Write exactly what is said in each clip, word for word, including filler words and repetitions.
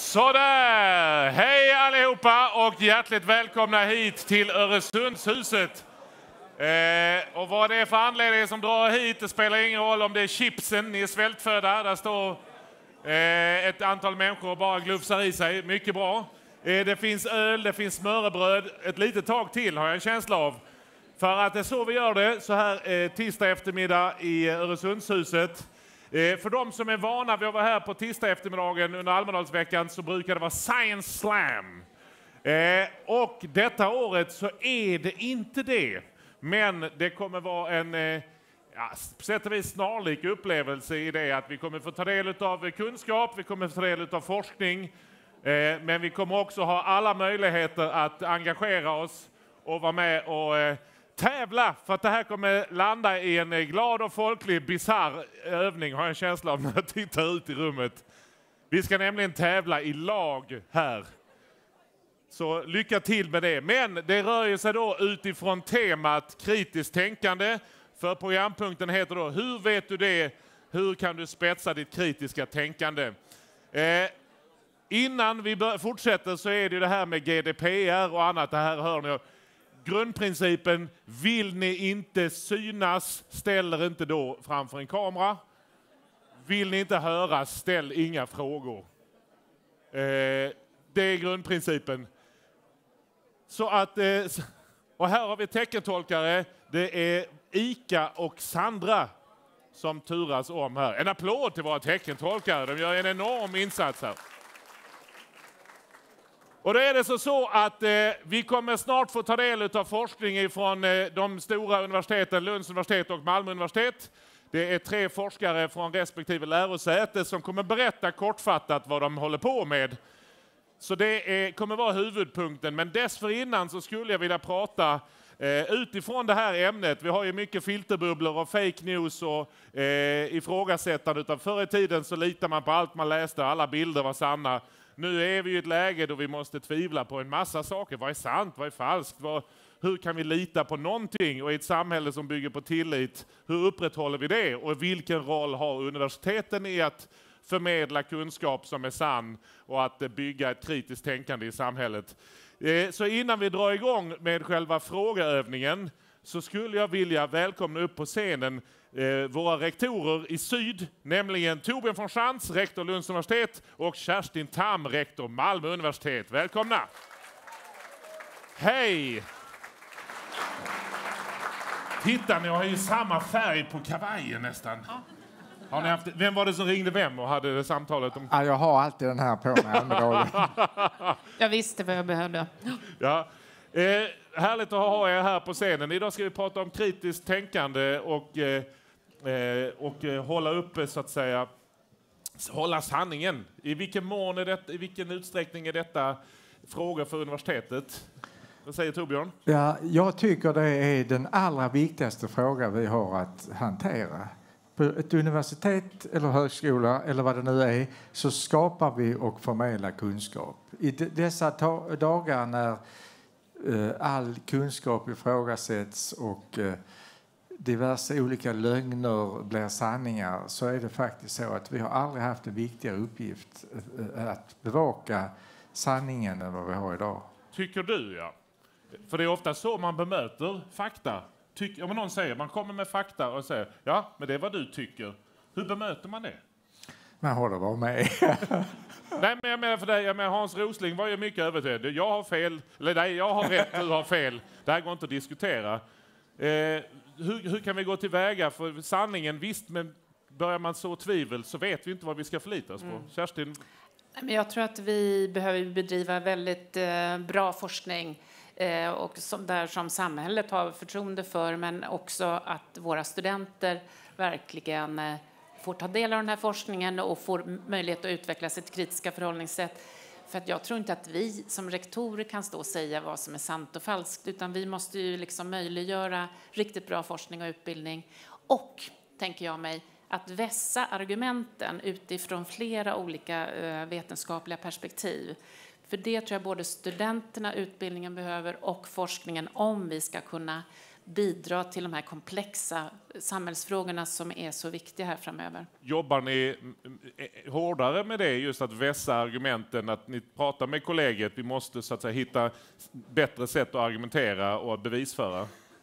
Sådär! Hej allihopa och hjärtligt välkomna hit till Öresundshuset. Eh, och vad det är för anledning som drar hit, det spelar ingen roll om det är chipsen, ni är svältfödda. Där står eh, ett antal människor och bara glufsar i sig, mycket bra. Eh, det finns öl, det finns smörrebröd, ett litet tag till har jag en känsla av. För att det är så vi gör det, så här eh, tisdag eftermiddag i Öresundshuset. Eh, för de som är vana vid att vara här på tisdag eftermiddagen under Almedalsveckan så brukar det vara Science Slam. Eh, och detta året så är det inte det. Men det kommer vara en eh, ja, på sätt och vis snarlik upplevelse i det att vi kommer få ta del av kunskap, vi kommer få ta del av forskning. Eh, men vi kommer också ha alla möjligheter att engagera oss och vara med och eh, tävla, för att det här kommer landa i en glad och folklig bizarr övning, har jag en känsla av när jag tittar ut i rummet. Vi ska nämligen tävla i lag här. Så lycka till med det. Men det rör ju sig då utifrån temat kritiskt tänkande. För programpunkten heter då hur vet du det? Hur kan du spetsa ditt kritiska tänkande? Eh, innan vi bör, fortsätter så är det ju det här med G D P R och annat. Det här hör ni. Grundprincipen, vill ni inte synas, ställer inte då framför en kamera. Vill ni inte höras, ställ inga frågor. Eh, det är grundprincipen. Så att, eh, och här har vi teckentolkare. Det är Ika och Sandra som turas om här. En applåd till våra teckentolkare, de gör en enorm insats här. Och då är det så, så att eh, vi kommer snart få ta del av forskning från eh, de stora universiteten, Lunds universitet och Malmö universitet. Det är tre forskare från respektive lärosäte som kommer berätta kortfattat vad de håller på med. Så det är, kommer vara huvudpunkten, men dessförinnan så skulle jag vilja prata eh, utifrån det här ämnet. Vi har ju mycket filterbubblor och fake news och eh, ifrågasättande. Utan förr i tiden så litar man på allt man läste, alla bilder var sanna. Nu är vi i ett läge då vi måste tvivla på en massa saker. Vad är sant? Vad är falskt? Vad, hur kan vi lita på någonting? Och i ett samhälle som bygger på tillit, hur upprätthåller vi det? Och vilken roll har universiteten i att förmedla kunskap som är sann och att bygga ett kritiskt tänkande i samhället? Så innan vi drar igång med själva frågeövningen så skulle jag vilja välkomna upp på scenen Eh, våra rektorer i syd, nämligen Torbjörn von Schantz, rektor Lunds universitet, och Kerstin Tam, rektor Malmö universitet. Välkomna! Hej! Titta, ni har ju samma färg på kavajen nästan. Har ni haft, vem var det som ringde vem och hade det samtalet? Om... Ja, jag har alltid den här på mig. Jag visste vad jag behövde. Ja. Eh, härligt att ha er här på scenen. Idag ska vi prata om kritiskt tänkande och eh, och hålla uppe, så att säga, hålla sanningen. I vilken mån är det, i vilken utsträckning är detta fråga för universitetet? Vad säger Torbjörn? Ja, jag tycker det är den allra viktigaste frågan vi har att hantera. På ett universitet eller högskola eller vad det nu är så skapar vi och förmedlar kunskap. I dessa dagar när uh, all kunskap ifrågasätts och uh, diverse olika lögner blir sanningar, så är det faktiskt så att vi har aldrig haft en viktigare uppgift att bevaka sanningen än vad vi har idag. Tycker du, ja. För det är ofta så man bemöter fakta. Tyck, om någon säger, man kommer med fakta och säger, ja, men det är vad du tycker. Hur bemöter man det? Man håller bara med. Nej, men jag menar för dig, jag menar Hans Rosling var ju mycket övertygad. Jag har fel, eller nej, jag har rätt, du har fel. Det här går inte att diskutera. Eh, Hur, hur kan vi gå tillväga? För sanningen, visst, men börjar man så tvivel så vet vi inte vad vi ska förlita oss på. Mm. Kerstin? Jag tror att vi behöver bedriva väldigt eh, bra forskning eh, och som, där som samhället har förtroende för, men också att våra studenter verkligen eh, får ta del av den här forskningen och får möjlighet att utveckla sitt kritiska förhållningssätt. För att jag tror inte att vi som rektorer kan stå och säga vad som är sant och falskt, utan vi måste ju liksom möjliggöra riktigt bra forskning och utbildning. Och, tänker jag mig, att vässa argumenten utifrån flera olika vetenskapliga perspektiv. För det tror jag både studenterna, utbildningen behöver och forskningen, om vi ska kunna bidra till de här komplexa samhällsfrågorna som är så viktiga här framöver. Jobbar ni hårdare med det, just att vässa argumenten, att ni pratar med kollegiet, vi måste så att säga hitta bättre sätt att argumentera och att bevisföra?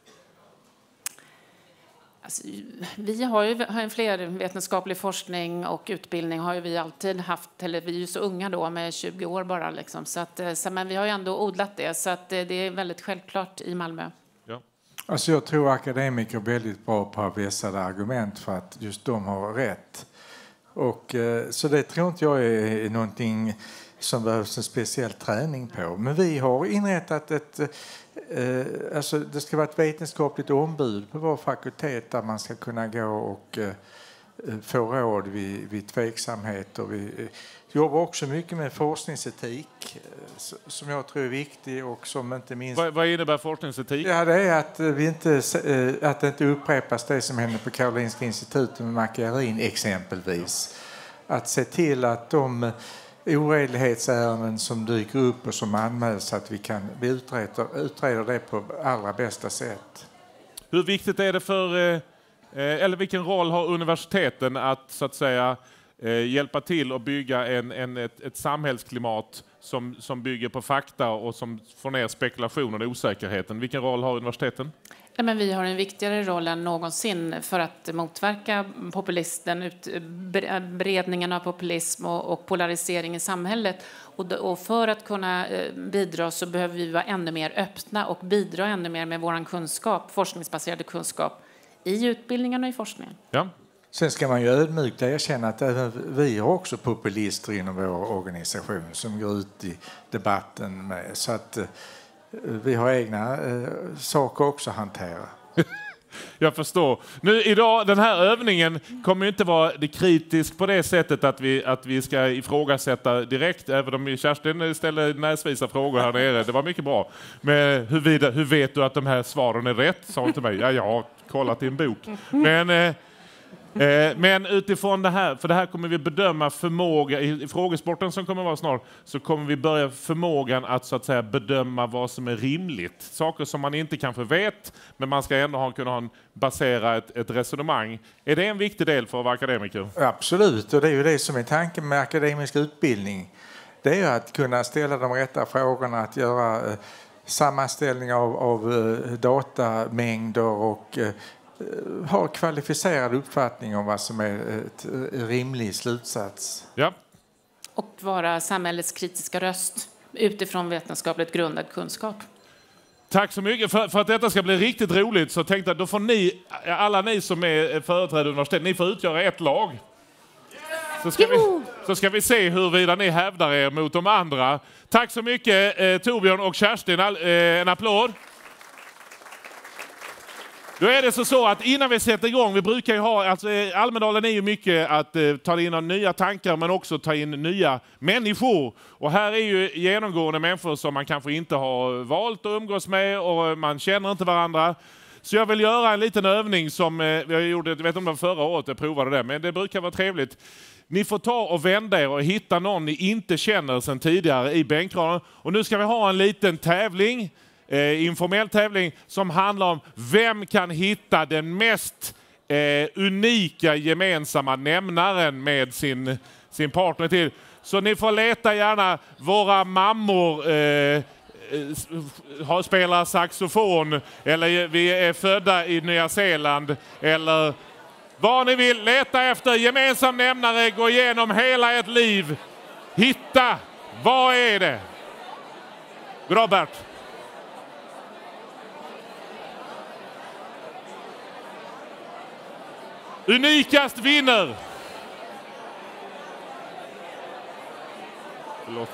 Alltså, vi har ju har en fler vetenskaplig forskning och utbildning har ju vi alltid haft, eller vi är ju så unga då med tjugo år bara liksom, så att så, men vi har ju ändå odlat det, så att det är väldigt självklart i Malmö. Ja. Alltså jag tror akademiker är väldigt bra på att vässa argument för att just de har rätt. Och, så det tror inte jag är någonting som behövs en speciell träning på. Men vi har inrättat ett... Eh, alltså det ska vara ett vetenskapligt ombud på vår fakultet där man ska kunna gå och eh, få råd vid, vid tveksamhet. Och vi eh, jobbar också mycket med forskningsetik eh, som jag tror är viktig och som inte minst... Vad, vad innebär forskningsetik? Ja, det är att vi inte eh, att det inte upprepas det som hände på Karolinska institutet med Macchiarin exempelvis. Att se till att de oredlighetsärenden som dyker upp och som anmäls, att vi kan vi utreder, utreder det på allra bästa sätt. Hur viktigt är det för, eller vilken roll har universiteten att så att säga hjälpa till att bygga en, en, ett, ett samhällsklimat som, som bygger på fakta och som får ner spekulationen och osäkerheten? Vilken roll har universiteten? Ja, men vi har en viktigare roll än någonsin för att motverka populisten, utbredningen av populism och, och polarisering i samhället. Och, och för att kunna bidra så behöver vi vara ännu mer öppna och bidra ännu mer med vår kunskap, forskningsbaserade kunskap i utbildningen och i forskningen. Ja. Sen ska man ju ödmjukt erkänna att även vi har också populister inom vår organisation som går ut i debatten med. Så att vi har egna eh, saker också att hantera. Jag förstår. Nu idag, den här övningen kommer ju inte vara det kritisk på det sättet att vi, att vi ska ifrågasätta direkt, även om Kerstin ställer näsvisa frågor här nere. Det var mycket bra. Men hur, hur vet du att de här svaren är rätt? Sa hon till mig. Ja, jag har kollat i en bok. Men... Eh, Men utifrån det här, för det här kommer vi bedöma förmåga, i frågesporten som kommer vara snart, så kommer vi börja förmågan att så att säga bedöma vad som är rimligt. Saker som man inte kanske vet, men man ska ändå ha, kunna ha en, basera ett, ett resonemang. Är det en viktig del för att vara akademiker? Absolut, och det är ju det som är tanken med akademisk utbildning. Det är att kunna ställa de rätta frågorna, att göra eh, sammanställning av, av eh, datamängder och eh, har kvalificerad uppfattning om vad som är ett rimlig slutsats. Ja. Och vara samhällets kritiska röst utifrån vetenskapligt grundad kunskap. Tack så mycket. För, för att detta ska bli riktigt roligt så tänkte jag, då får ni, alla ni som är företrädare universitet, ni får utgöra ett lag. Så ska, vi, så ska vi se huruvida ni hävdar er mot de andra. Tack så mycket eh, Torbjörn och Kerstin. All, eh, en applåd. Då är det så, så att innan vi sätter igång, vi brukar ju ha, alltså Almedalen är ju mycket att eh, ta in nya tankar men också ta in nya människor. Och här är ju genomgående människor som man kanske inte har valt att umgås med och man känner inte varandra. Så jag vill göra en liten övning som eh, jag gjorde, jag vet inte om det var förra året jag provade det, men det brukar vara trevligt. Ni får ta och vända er och hitta någon ni inte känner sedan tidigare i bänkraden. Och nu ska vi ha en liten tävling. Eh, informell tävling som handlar om vem kan hitta den mest eh, unika gemensamma nämnaren med sin, sin partner till. Så ni får leta gärna, våra mammor eh, har spelar saxofon eller vi är födda i Nya Zeeland eller vad ni vill. Leta efter gemensam nämnare, gå igenom hela ett liv. Hitta, vad är det? Bra Bert. Unikast vinner. Förlåt.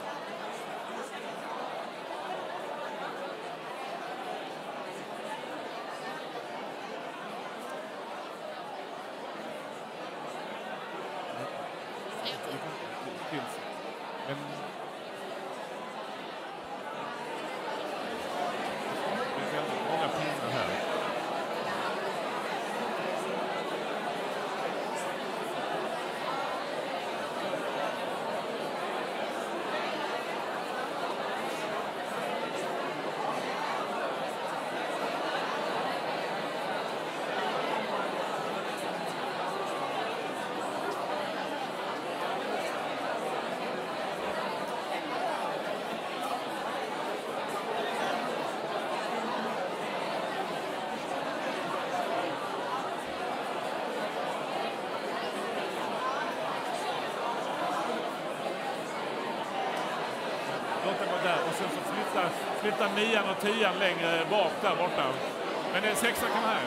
och sen så flyttar, flyttar nian och tian längre bak där borta. Men det sexan kan här.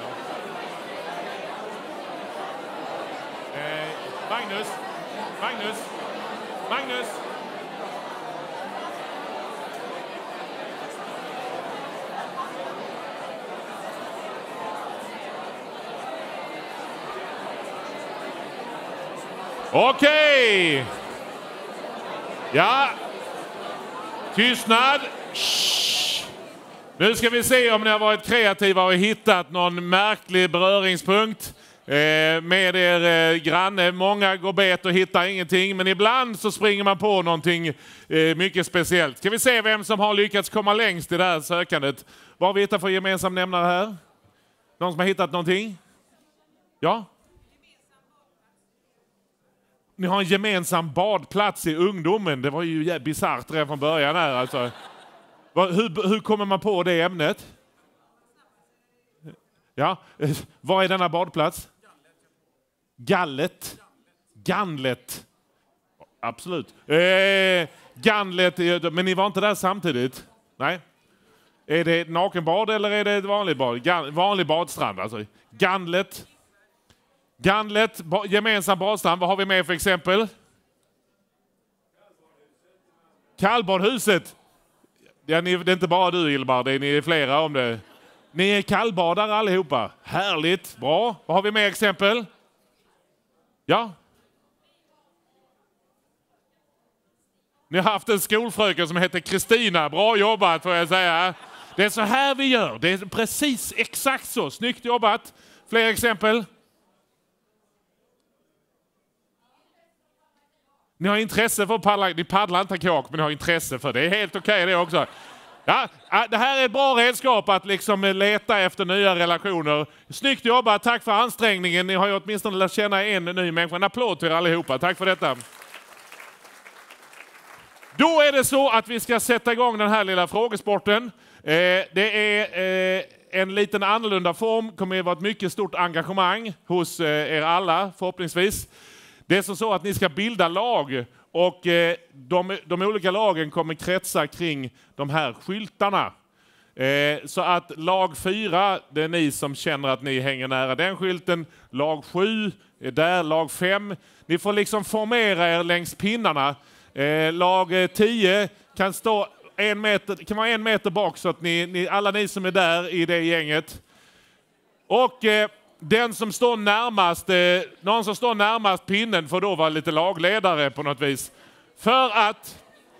Eh, Magnus. Magnus. Magnus. Okej. Okay. Ja. Tystnad. Shh. Nu ska vi se om ni har varit kreativa och hittat någon märklig beröringspunkt eh, med er eh, granne. Många går bet och hittar ingenting, men ibland så springer man på någonting eh, mycket speciellt. Ska vi se vem som har lyckats komma längst i det här sökandet. Vad har vi hittat för gemensam nämnare här? Någon som har hittat någonting? Ja? Ni har en gemensam badplats i ungdomen. Det var ju bisarrt redan från början här. Alltså. Hur, hur kommer man på det ämnet? Ja, vad är denna badplats? Gallet. Ganlet. Absolut. Eh, Ganlet, men ni var inte där samtidigt? Nej. Är det ett nakenbad eller är det ett vanligt bad? Gan, vanlig badstrand alltså. Ganlet. Ganlet, gemensam badstrand. Vad har vi med för exempel? Kallbadhuset. Ja, ni, det är inte bara du, Ilmar, det är ni är flera om det. Ni är kallbadare allihopa. Härligt, bra. Vad har vi med exempel? Ja. Ni har haft en skolfröken som heter Kristina. Bra jobbat får jag säga. Det är så här vi gör. Det är precis exakt så. Snyggt jobbat. Fler exempel? Ni har intresse för att paddla. Ni paddlar inte kåk, men ni har intresse för det. Det är helt okej okay det också. Ja, det här är ett bra redskap att liksom leta efter nya relationer. Snyggt jobbat. Tack för ansträngningen. Ni har ju åtminstone lärt känna en ny människa. En applåd till er allihopa. Tack för detta. Då är det så att vi ska sätta igång den här lilla frågesporten. Eh, det är eh, en liten annorlunda form. Det kommer att vara ett mycket stort engagemang hos eh, er alla förhoppningsvis. Det är så, så att ni ska bilda lag och eh, de, de olika lagen kommer kretsa kring de här skyltarna. Eh, så att lag fyra, det är ni som känner att ni hänger nära den skylten. Lag sju är där, lag fem. Ni får liksom formera er längs pinnarna. Eh, lag tio kan stå en meter, kan vara en meter bak så att ni, ni, alla ni som är där i det gänget. Och eh, den som står närmast, eh, någon som står närmast pinnen får då vara lite lagledare på något vis. För att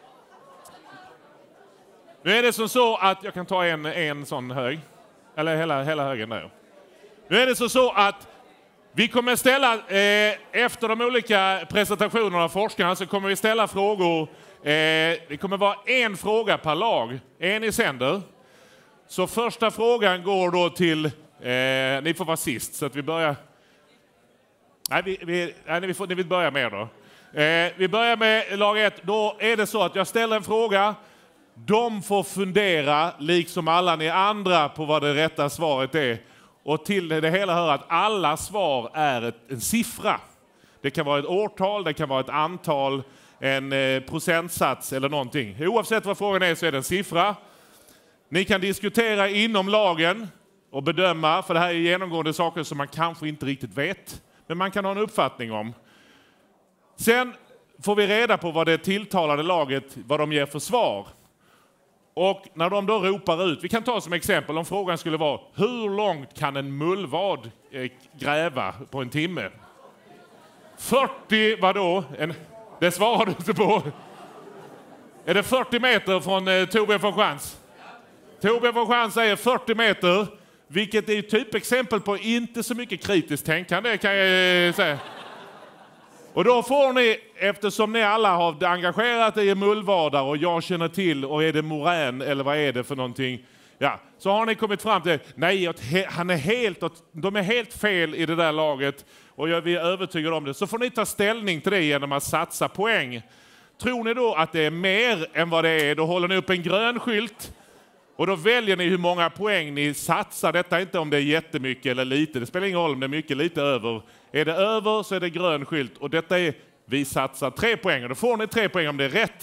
nu är det som så att jag kan ta en, en sån hög. Eller hela, hela högen där. Nu är det så, så att vi kommer ställa, eh, efter de olika presentationerna av forskarna så kommer vi ställa frågor. Eh, det kommer vara en fråga per lag. En i sänder. Så första frågan går då till, eh, ni får vara sist så att vi börjar. Nej, vi, vi, nej, vi får, ni vill börja med då. Eh, vi börjar med lag ett. Då är det så att jag ställer en fråga. De får fundera, liksom alla ni andra, på vad det rätta svaret är. Och till det hela hör att alla svar är ett, en siffra. Det kan vara ett årtal, det kan vara ett antal, en eh, procentsats eller någonting. Oavsett vad frågan är så är det en siffra. Ni kan diskutera inom lagen och bedöma, för det här är genomgående saker som man kanske inte riktigt vet. Men man kan ha en uppfattning om. Sen får vi reda på vad det tilltalade laget, vad de ger för svar. Och när de då ropar ut, vi kan ta som exempel om frågan skulle vara hur långt kan en mullvad gräva på en timme? fyrtio, vadå? En, det svarar du inte på. Är det fyrtio meter från eh, Torbjörn von Schantz? Torbjörn von Schantz säger fyrtio meter, vilket är typ exempel på inte så mycket kritiskt tänkande kan jag eh, säga. Och då får ni, eftersom ni alla har engagerat er i mullvadar och jag känner till, och är det morän eller vad är det för någonting? Ja, så har ni kommit fram till, nej, han är helt, de är helt fel i det där laget och vi är övertygade om det. Så får ni ta ställning till det genom att satsa poäng. Tror ni då att det är mer än vad det är, då håller ni upp en grön skylt. Och då väljer ni hur många poäng ni satsar. Detta är inte om det är jättemycket eller lite. Det spelar ingen roll om det är mycket, lite över. Är det över så är det grön skylt. Och detta är, vi satsar tre poäng. Och då får ni tre poäng om det är rätt.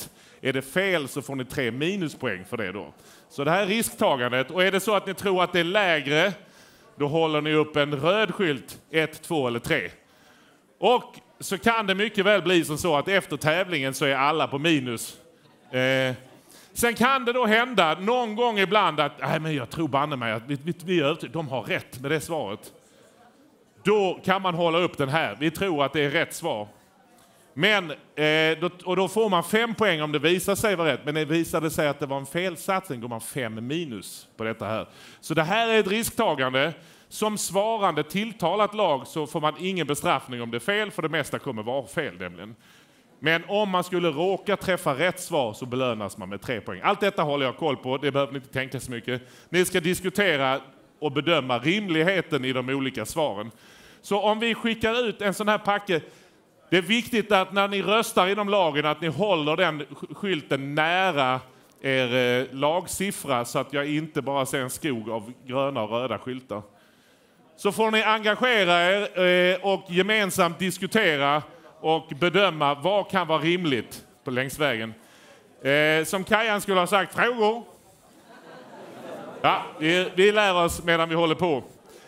Är det fel så får ni tre minuspoäng för det då. Så det här är risktagandet. Och är det så att ni tror att det är lägre, då håller ni upp en röd skylt, ett, två eller tre. Och så kan det mycket väl bli som så att efter tävlingen så är alla på minus. Eh, sen kan det då hända någon gång ibland att nej, men jag tror banne mig att vi, vi, vi, de har rätt med det svaret. Då kan man hålla upp den här. Vi tror att det är rätt svar. Men, eh, då, och då får man fem poäng om det visar sig vara rätt. Men det visade sig att det var en felsatsning, går man fem minus på detta här. Så det här är ett risktagande. Som svarande tilltalat lag så får man ingen bestraffning om det är fel, för det mesta kommer vara fel nämligen. Men om man skulle råka träffa rätt svar så belönas man med tre poäng. Allt detta håller jag koll på, det behöver ni inte tänka så mycket. Ni ska diskutera och bedöma rimligheten i de olika svaren. Så om vi skickar ut en sån här packe, det är viktigt att när ni röstar inom lagen att ni håller den skylten nära er lagsiffra så att jag inte bara ser en skog av gröna och röda skyltar. Så får ni engagera er och gemensamt diskutera och bedöma vad kan vara rimligt på längs vägen. Som Kajan skulle ha sagt, frågor? Ja, vi, vi lär oss medan vi håller på.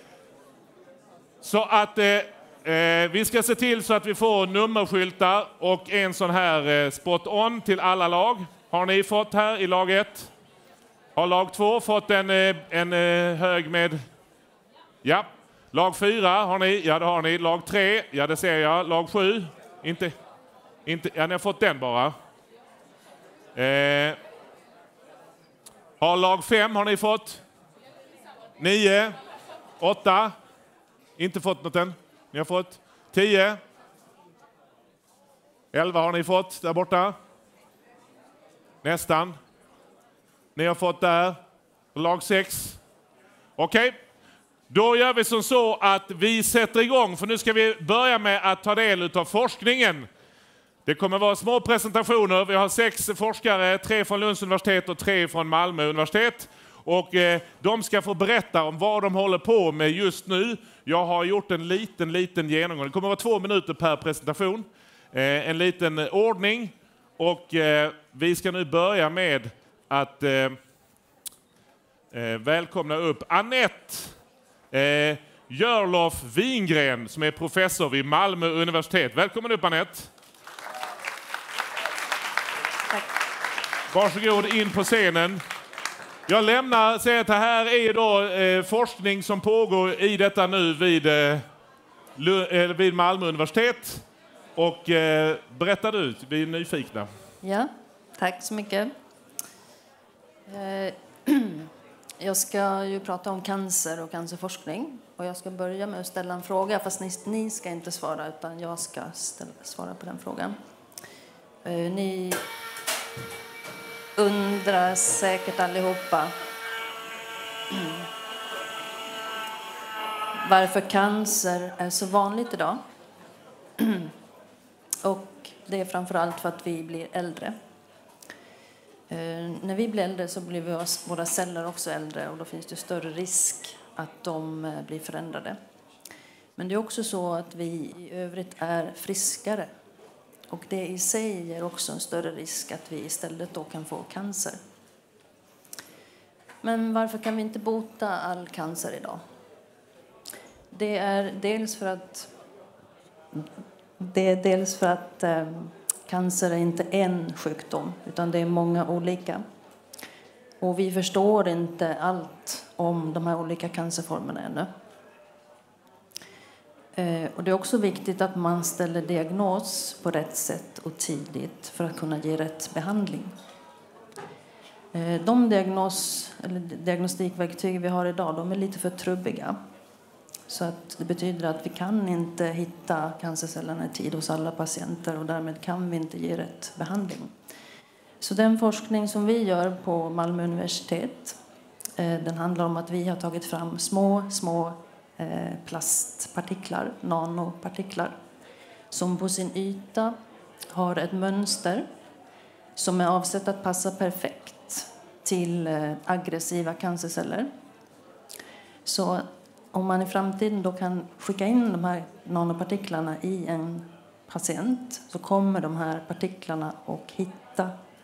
Så att eh, vi ska se till så att vi får nummerskyltar och en sån här eh, spot on till alla lag. Har ni fått här i lag ett? Har lag två fått en, en hög med... Ja. Lag fyra har ni? Ja, det har ni. Lag tre? Ja, det ser jag. Lag sju? Inte? Inte? Ja, ni har fått den bara. Eh. Har lag fem har ni fått? Nio? Åtta? Inte fått något än. Ni har fått? Tio? Elva har ni fått där borta. Nästan. Ni har fått där. Lag sex. Okej. Okay. Då gör vi som så att vi sätter igång. För nu ska vi börja med att ta del av forskningen. Det kommer vara små presentationer. Vi har sex forskare. Tre från Lunds universitet och tre från Malmö universitet. Och eh, de ska få berätta om vad de håller på med just nu. Jag har gjort en liten, liten genomgång. Det kommer vara två minuter per presentation. Eh, en liten ordning. Och eh, vi ska nu börja med att eh, eh, välkomna upp Anette eh, Jörlof Wingren som är professor vid Malmö universitet. Välkommen upp Anette. Tack. Varsågod in på scenen. Jag lämnar, säger att det här är då eh, forskning som pågår i detta nu vid, eh, Lu- vid Malmö universitet. Och eh, berätta du, vi är nyfikna. Ja, tack så mycket. Eh, jag ska ju prata om cancer och cancerforskning. Och jag ska börja med att ställa en fråga, fast ni, ni ska inte svara utan jag ska ställa, svara på den frågan. Eh, ni undrar säkert allihopa mm. varför cancer är så vanligt idag. Och det är framförallt för att vi blir äldre. Eh, när vi blir äldre så blir vi, våra celler också äldre och då finns det större risk att de eh, blir förändrade. Men det är också så att vi i övrigt är friskare. Och det i sig ger också en större risk att vi istället då kan få cancer. Men varför kan vi inte bota all cancer idag? Det är dels för att Det är dels för att eh, cancer är inte en sjukdom utan det är många olika. Och vi förstår inte allt om de här olika cancerformerna ännu. Eh, och det är också viktigt att man ställer diagnos på rätt sätt och tidigt för att kunna ge rätt behandling. Eh, de diagnos, eller diagnostikverktyg vi har idag, de är lite för trubbiga. Så att det betyder att vi kan inte hitta cancercellerna i tid hos alla patienter och därmed kan vi inte ge rätt behandling. Så den forskning som vi gör på Malmö universitet, den handlar om att vi har tagit fram små, små plastpartiklar, nanopartiklar, som på sin yta har ett mönster som är avsett att passa perfekt till aggressiva cancerceller. Så om man i framtiden då kan skicka in de här nanopartiklarna i en patient så kommer de här partiklarna att hitta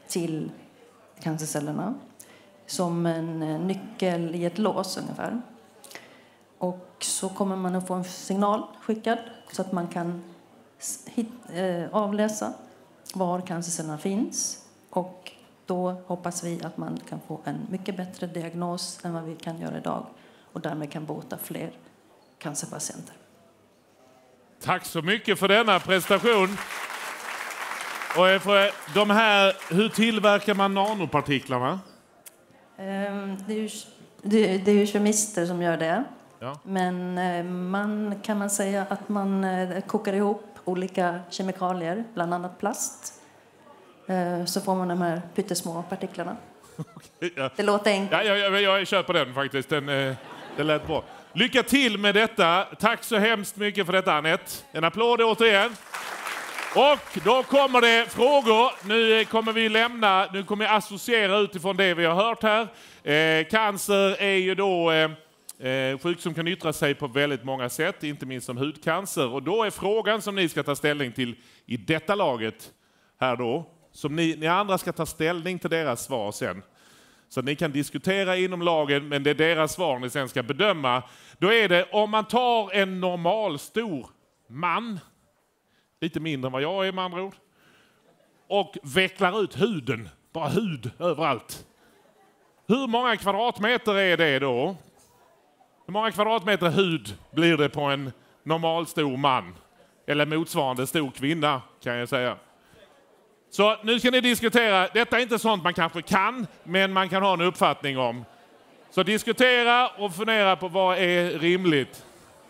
till cancercellerna som en nyckel i ett lås ungefär. Och så kommer man att få en signal skickad så att man kan hit, eh, avläsa var cancercellerna finns. Och då hoppas vi att man kan få en mycket bättre diagnos än vad vi kan göra idag. Och därmed kan bota fler cancerpatienter. Tack så mycket för denna prestation. Och för de här, hur tillverkar man nanopartiklarna? Eh, det är ju, det, det är ju kemister som gör det. Ja. Men eh, man kan man säga att man eh, kokar ihop olika kemikalier, bland annat plast. Eh, så får man de här pyttesmå partiklarna. Ja. Det låter enkelt. Ja, jag, jag, jag kör på den faktiskt. Den, eh, det lät bra. Lycka till med detta. Tack så hemskt mycket för detta, Anette. En applåd återigen. Och då kommer det frågor. Nu kommer vi lämna, nu kommer jag associera utifrån det vi har hört här. Eh, cancer är ju då eh, eh, sjuk som kan yttra sig på väldigt många sätt, inte minst som hudcancer. Och då är frågan som ni ska ta ställning till i detta laget här då, som ni, ni andra ska ta ställning till deras svar sen. Så ni kan diskutera inom lagen, men det är deras svar ni sen ska bedöma. Då är det, om man tar en normal stor man, lite mindre än vad jag är med andra ord, och vecklar ut huden, bara hud överallt. Hur många kvadratmeter är det då? Hur många kvadratmeter hud blir det på en normal stor man? Eller motsvarande stor kvinna, kan jag säga. Så nu ska ni diskutera. Detta är inte sånt man kanske kan, men man kan ha en uppfattning om. Så diskutera och fundera på vad är rimligt.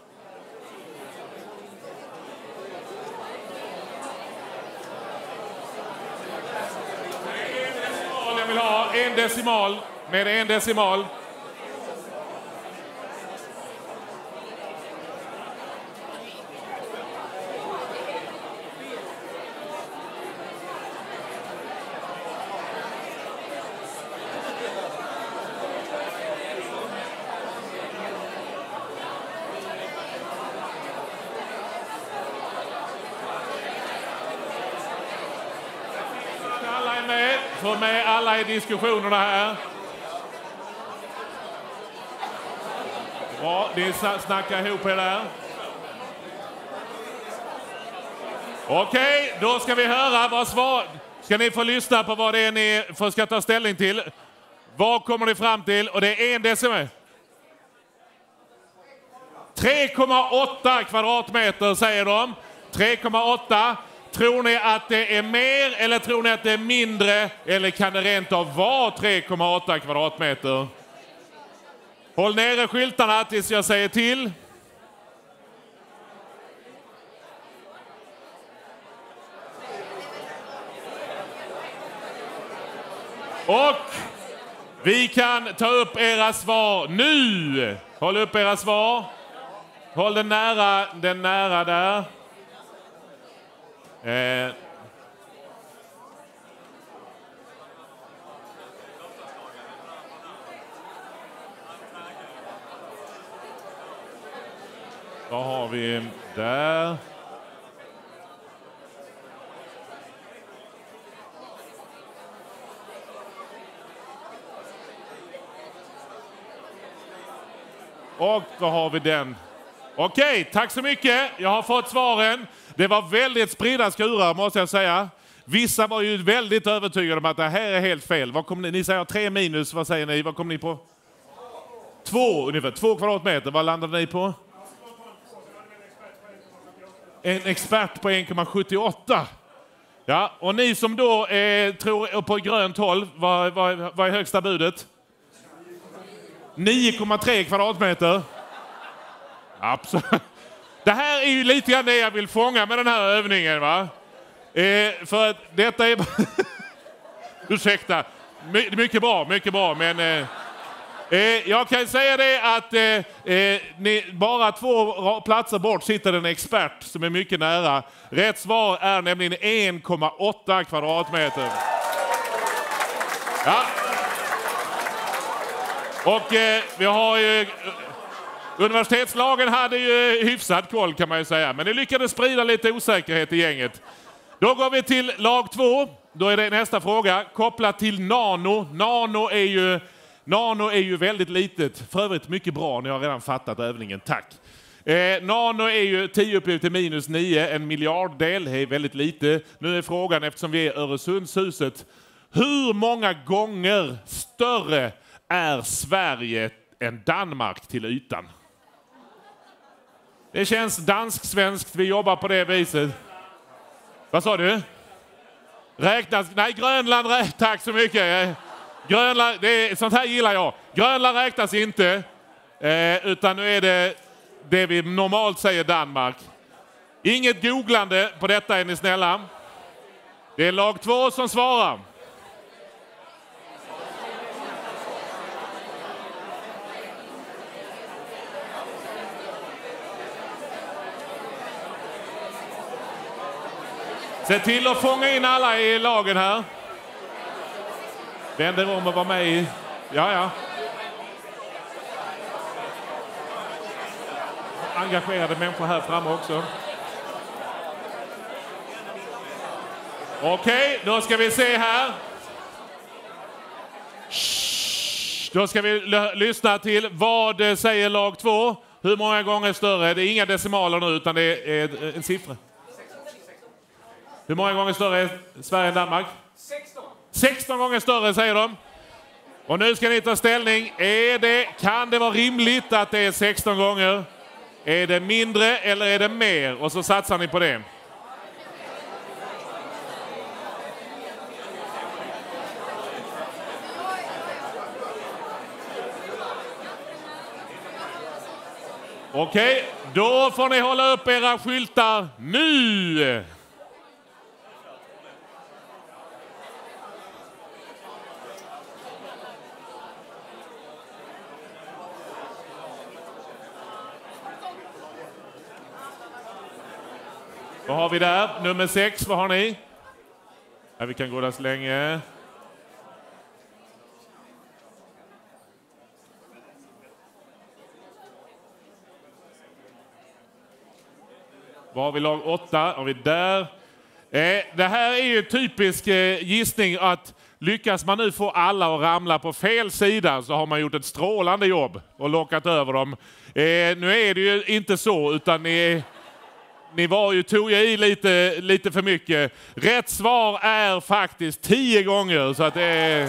Jag vill ha en decimal med en decimal. Få med alla i diskussionerna här. Bra, ni snackar ihop er där. Okej, då ska vi höra vad svar. Ska ni få lyssna på vad det är ni får ska ta ställning till. Vad kommer ni fram till? Och det är en decimal. tre komma åtta kvadratmeter säger de. tre komma åtta. Tror ni att det är mer eller tror ni att det är mindre? Eller kan det rent av vara tre komma åtta kvadratmeter? Håll nere skyltarna tills jag säger till. Och vi kan ta upp era svar nu. Håll upp era svar. Håll den nära, den nära där. Eh. Vad har vi där? Och då har vi den. Okej, tack så mycket. Jag har fått svaren. Det var väldigt spridda skurar måste jag säga. Vissa var ju väldigt övertygade om att det här är helt fel. Vad kom ni? Ni säger tre minus, vad säger ni? Vad kom ni på? Två ungefär, två kvadratmeter. Vad landade ni på? En expert på en komma sjuttioåtta. Ja, och ni som då eh, tror på grönt håll, vad, vad, vad är högsta budet? nio komma tre kvadratmeter. Absolut. Det här är ju lite grann det jag vill fånga med den här övningen, va? Eh, för att detta är... Ursäkta. My mycket bra, mycket bra. Men eh, eh, jag kan säga det att eh, eh, ni, bara två platser bort sitter en expert som är mycket nära. Rätt svar är nämligen en komma åtta kvadratmeter. Ja. Och eh, vi har ju... Universitetslagen hade ju hyfsad koll kan man ju säga. Men det lyckades sprida lite osäkerhet i gänget. Då går vi till lag två. då är det nästa fråga kopplat till nano. Nano är ju, nano är ju väldigt litet. För övrigt mycket bra, ni har redan fattat övningen. Tack. Eh, nano är ju tio upphöjt till minus nio, en miljarddel. Det är väldigt lite. Nu är frågan, eftersom vi är Öresundshuset, hur många gånger större är Sverige än Danmark till ytan? Det känns dansk-svenskt, vi jobbar på det viset. Vad sa du? Räknas? Nej, Grönland räknas. Tack så mycket. Grönland, det är, sånt här gillar jag. Grönland räknas inte, eh, utan nu är det det vi normalt säger Danmark. Inget googlande på detta, är ni snälla. Det är lag två som svarar. Se till att fånga in alla i lagen här. Vänder om och var med i. Ja, ja. Engagerade människor här framme också. Okej, då ska vi se här. Shh, då ska vi lyssna till vad säger lag två. Hur många gånger större? Det är inga decimaler nu, utan det är en siffra. Hur många gånger större är Sverige än Danmark? sexton. sexton gånger större, säger de. Och nu ska ni ta ställning. Är det, kan det vara rimligt att det är sexton gånger? Är det mindre eller är det mer? Och så satsar ni på det. Okej, då får ni hålla upp era skyltar nu. Vad har vi där? Nummer sex, vad har ni? Ja, vi kan gå där så länge. Vad har vi lag åtta? Har vi där? Eh, det här är ju typisk eh, gissning att lyckas man nu få alla att ramla på fel sida så har man gjort ett strålande jobb och lockat över dem. Eh, nu är det ju inte så, utan ni... Ni var ju, tog jag i lite, lite för mycket. Rätt svar är faktiskt tio gånger. Så att det är...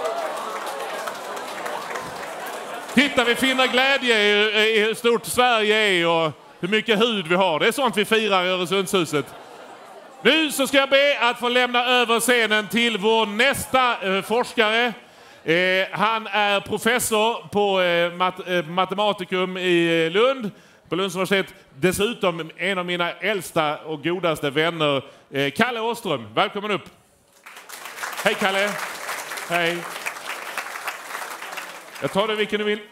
Titta, vi finner glädje i, i hur stort Sverige är och hur mycket hud vi har. Det är sånt vi firar i Öresundshuset. Nu så ska jag be att få lämna över scenen till vår nästa eh, forskare. Eh, han är professor på eh, mat, eh, matematikum i Lund. På Lunds universitet. Dessutom en av mina äldsta och godaste vänner, eh, Kalle Åström. Välkommen upp. Hej Kalle. Hej. Jag tar det vilken du vill.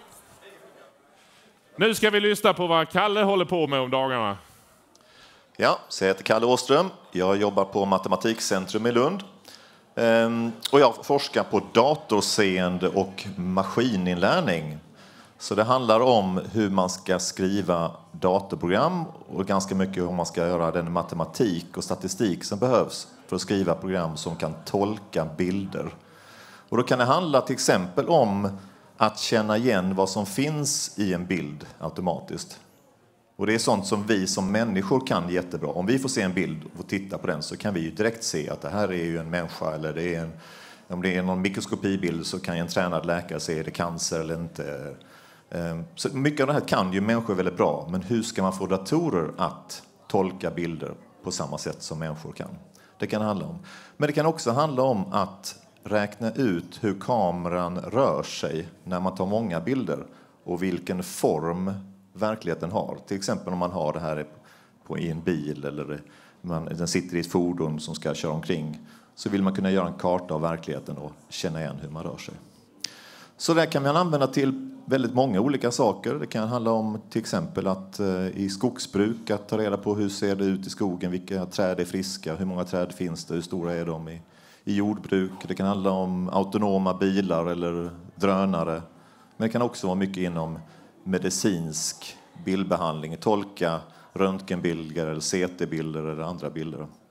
Nu ska vi lyssna på vad Kalle håller på med om dagarna. Ja, så jag heter Kalle Åström. Jag jobbar på Matematikcentrum i Lund. Ehm, och jag forskar på datorseende och maskininlärning. Så det handlar om hur man ska skriva datorprogram och ganska mycket om man ska göra den matematik och statistik som behövs för att skriva program som kan tolka bilder. Och då kan det handla till exempel om att känna igen vad som finns i en bild automatiskt. Och det är sånt som vi som människor kan jättebra. Om vi får se en bild och titta på den så kan vi ju direkt se att det här är ju en människa eller det är en, om det är någon mikroskopibild så kan ju en tränad läkare se är det cancer eller inte. Så mycket av det här kan ju människor väldigt bra, men hur ska man få datorer att tolka bilder på samma sätt som människor kan? Det kan handla om. Men det kan också handla om att räkna ut hur kameran rör sig när man tar många bilder och vilken form verkligheten har. Till exempel om man har det här på, i en bil eller man, den sitter i ett fordon som ska köra omkring, så vill man kunna göra en karta av verkligheten och känna igen hur man rör sig. Så det kan man använda till väldigt många olika saker. Det kan handla om till exempel att eh, i skogsbruk att ta reda på hur ser det ut i skogen, vilka träd är friska, hur många träd finns det, hur stora är de i, i jordbruk. Det kan handla om autonoma bilar eller drönare. Men det kan också vara mycket inom medicinsk bildbehandling, tolka röntgenbilder eller C T-bilder eller andra bilder.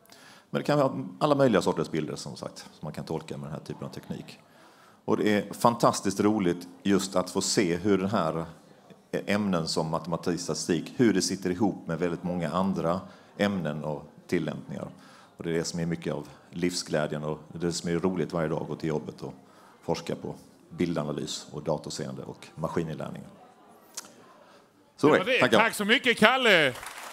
Men det kan vara alla möjliga sorters bilder som sagt som man kan tolka med den här typen av teknik. Och det är fantastiskt roligt just att få se hur den här ämnen som matematik och statistik, hur det sitter ihop med väldigt många andra ämnen och tillämpningar. Och det är det som är mycket av livsglädjen och det som är roligt varje dag att gå till jobbet och forska på bildanalys och datorseende och maskininlärning. Så det, det. Tack, Tack så mycket, Kalle.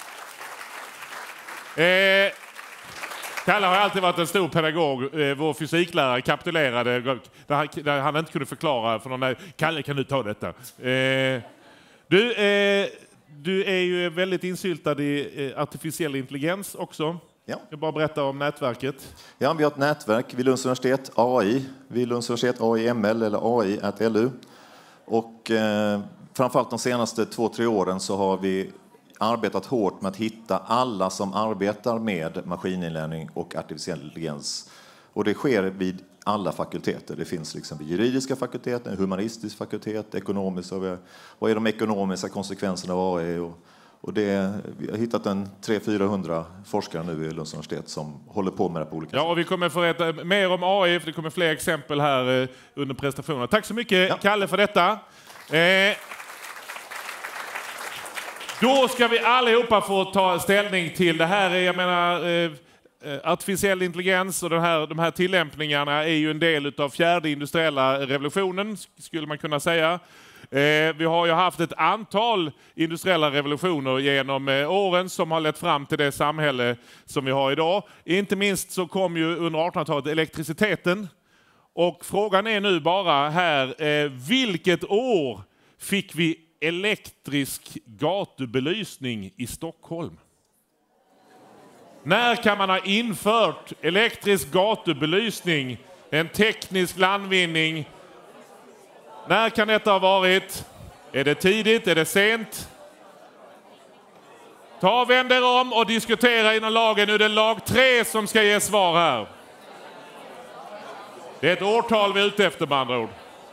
Eh, Kalle har alltid varit en stor pedagog. Eh, vår fysiklärare kapitulerade där han, där han inte kunde förklara för någon där, Kalle, kan du ta detta? Eh, du, eh, du är ju väldigt insyltad i eh, artificiell intelligens också. Ja. Jag bara berätta om nätverket. Ja, vi har ett nätverk vid Lunds universitet, A I. Vid Lunds universitet, A I M L eller A I at L U. Och eh, framförallt de senaste två, tre åren så har vi arbetat hårt med att hitta alla som arbetar med maskininlärning och artificiell intelligens. Och det sker vid alla fakulteter. Det finns liksom vid juridiska fakulteten, humanistisk fakultet, ekonomisk. Vad är de ekonomiska konsekvenserna av A I? Och, och det, vi har hittat en tre hundra till fyrahundra forskare nu vid Lunds universitet som håller på med det på olika sätt. Ja, och vi kommer få veta mer om A I, för det kommer fler exempel här under presentationerna. Tack så mycket, ja. Kalle, för detta. Eh, Då ska vi allihopa få ta ställning till det här. Jag menar, eh, artificiell intelligens och den här, de här tillämpningarna är ju en del av fjärde industriella revolutionen, skulle man kunna säga. Eh, vi har ju haft ett antal industriella revolutioner genom eh, åren som har lett fram till det samhälle som vi har idag. Inte minst så kom ju under artonhundratalet elektriciteten. Och frågan är nu bara här, eh, vilket år fick vi elektrisk gatubelysning i Stockholm? När kan man ha infört elektrisk gatubelysning, en teknisk landvinning? När kan detta ha varit? Är det tidigt? Är det sent? Ta och vänd er om och diskutera inom lagen. Nu är det lag tre som ska ge svar här. Det är ett årtal vi är ute efter, med andra ord.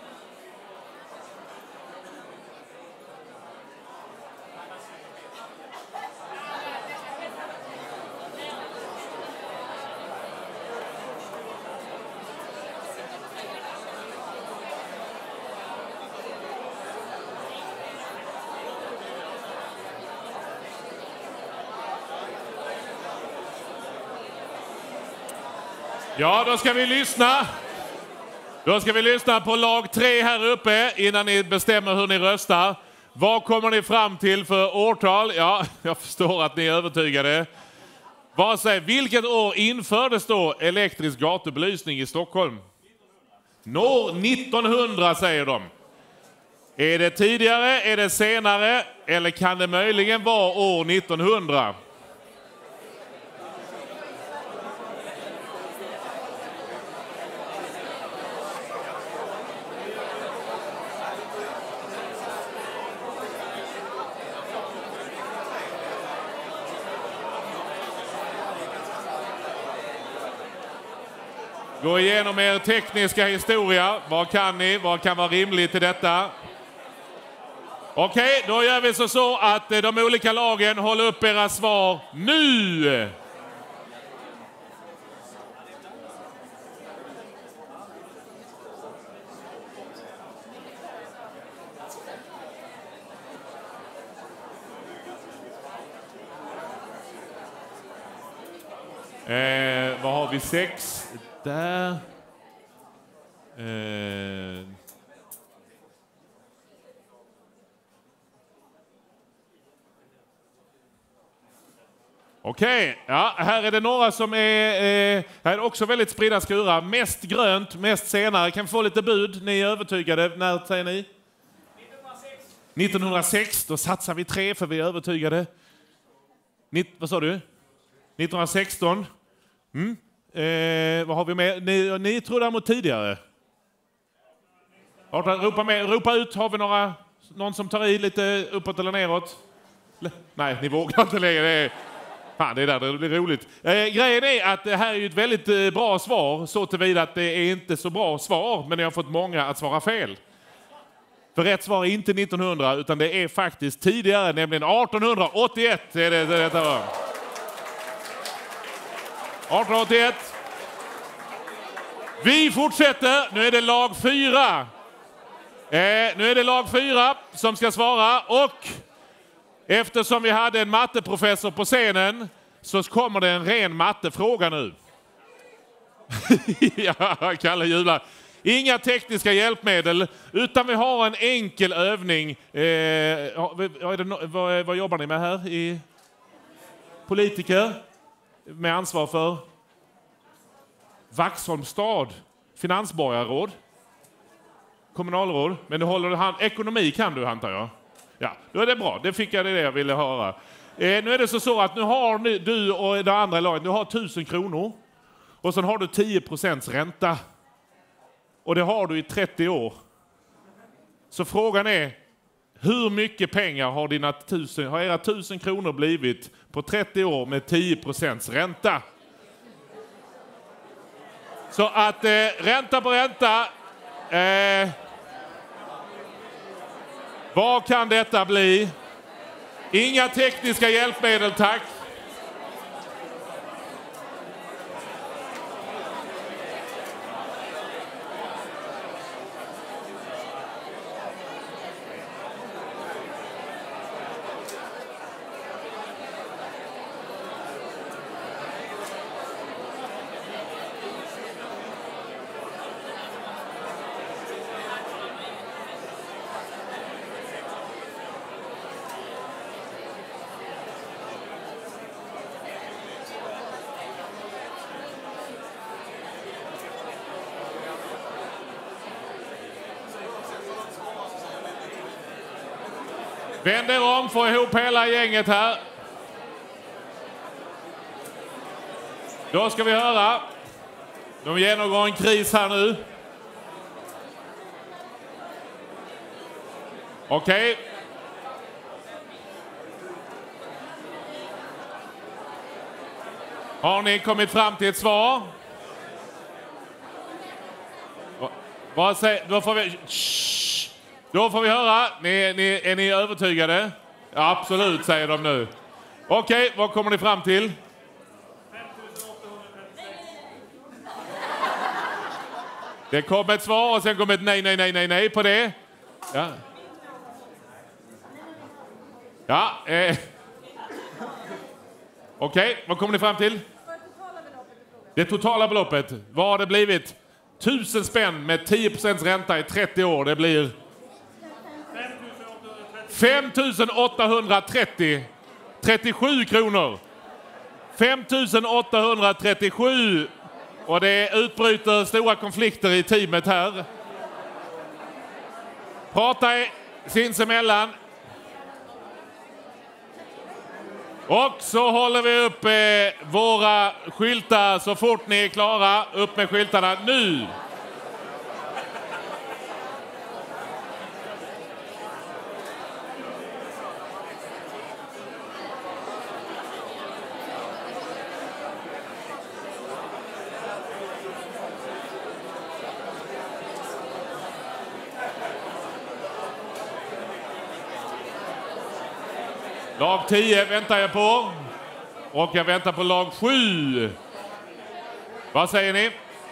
Ja, då ska vi lyssna. Då ska vi lyssna på lag tre här uppe innan ni bestämmer hur ni röstar. Vad kommer ni fram till för årtal? Ja, jag förstår att ni är övertygade. Vad säger, vilket år infördes då elektrisk gatubelysning i Stockholm? År nittonhundra säger de. Är det tidigare, är det senare eller kan det möjligen vara år nittonhundra? Gå igenom er tekniska historia. Vad kan ni? Vad kan vara rimligt i detta? Okej, då gör vi så, så att de olika lagen håller upp era svar nu. Eh, vad har vi? Sex. Där. Eh. Okej, ja, här är det några som är, eh, här är också väldigt spridda skurar. Mest grönt, mest senare. Kan vi få lite bud? Ni är övertygade. När säger ni? nittonhundrasex. nittonhundrasex, då satsar vi tre för vi är övertygade. Nitt, vad sa du? nittonhundrasexton. Mm. Eh, vad har vi med? Ni, ni tror däremot tidigare. Ropa, med, ropa ut, har vi några, någon som tar i lite uppåt eller neråt? Nej, ni vågar inte längre. Det är, fan, det är där det blir roligt. Eh, grejen är att det här är ju ett väldigt eh, bra svar, så tillvida att det är inte så bra svar, men jag har fått många att svara fel. För rätt svar är inte nittonhundra, utan det är faktiskt tidigare, nämligen artonhundraåttioett är det detta var. arton åttioett. Vi fortsätter. Nu är det lag fyra. Eh, nu är det lag fyra som ska svara. Och eftersom vi hade en matteprofessor på scenen så kommer det en ren mattefråga nu. Ja, Kalle jublar. Inga tekniska hjälpmedel, utan vi har en enkel övning. Eh, är det, vad, vad jobbar ni med här? I politiker med ansvar för Vaxholms stad, finansborgarråd, kommunalråd. Men du håller hand, ekonomi kan du, antar jag. Ja, då är det bra. Det fick jag det jag ville höra. Eh, nu är det så, så att nu har ni, du och det andra laget, du har tusen kronor. Och sen har du tio procents ränta. Och det har du i trettio år. Så frågan är, hur mycket pengar har, dina tusen, har era tusen kronor blivit på trettio år med tio procents ränta? Så att eh, ränta på ränta. Eh, vad kan detta bli? Inga tekniska hjälpmedel, tack. Vänder om, får ihop hela gänget här. Då ska vi höra. De genomgår en kris här nu. Okej. Okay. Har ni kommit fram till ett svar? Vad säger, då får vi... Shh. Då får vi höra. Ni, ni, är ni övertygade? Ja, absolut, säger de nu. Okej, okay, vad kommer ni fram till? Det kom ett svar och sen kom ett nej, nej, nej, nej, nej på det. Ja. Ja. Eh. Okej, okay, vad kommer ni fram till? Det totala beloppet. Vad har det blivit? Tusen spänn med tio procent ränta i trettio år. Det blir... fem tusen åttahundratrettio. trettiosju kronor. fem tusen åttahundratrettiosju. Och det utbryter stora konflikter i teamet här. Prata sinsemellan. Och så håller vi upp eh, våra skyltar så fort ni är klara. Upp med skyltarna nu. Lag tio väntar jag på. Och jag väntar på lag sju. Vad säger ni?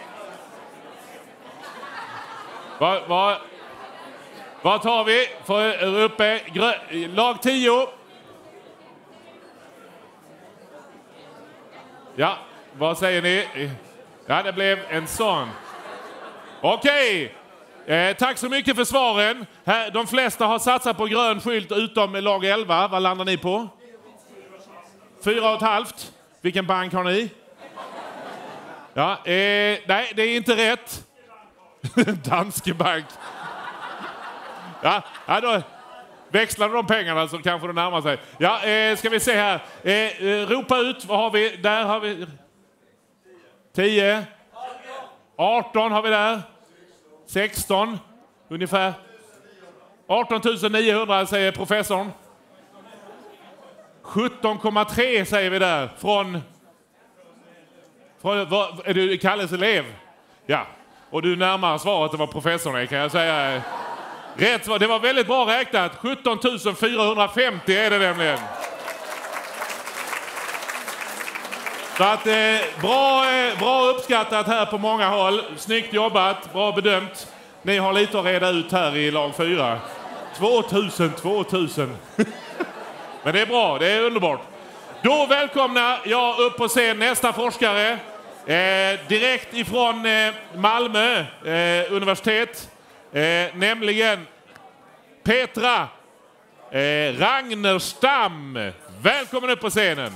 Vad, vad, vad tar vi för uppe? Grö, lag tio. Ja, vad säger ni? Ja, det blev en sån. Okej. Okay. Eh, tack så mycket för svaren. Här, de flesta har satsat på grön skylt utom lag elva. Vad landar ni på? Fyra och ett halvt. Vilken bank har ni? Ja, eh, nej, det är inte rätt. Danske bank. Ja, ja, då växlar de pengarna så kanske det närmar sig. Ja, eh, ska vi se här. Eh, eh, ropa ut, vad har vi? Där har vi... tio. arton har vi där. sexton, ungefär. arton tusen niohundra säger professorn. sjutton komma tre säger vi där. Från... från vad, är du Kalles elev? Ja. Och du närmar svaret det var professorn är, kan jag säga. Rätt svar. Det var väldigt bra räknat. sjutton tusen fyrahundrafemtio är det nämligen. Så att, eh, bra, eh, bra uppskattat här på många håll. Snyggt jobbat, bra bedömt. Ni har lite att reda ut här i lag fyra. tvåtusen, tvåtusen. Men det är bra, det är underbart. Då välkomnar jag upp på scen nästa forskare. Eh, direkt ifrån eh, Malmö eh, universitet. Eh, nämligen Petra eh, Ragnerstam. Välkommen upp på scenen.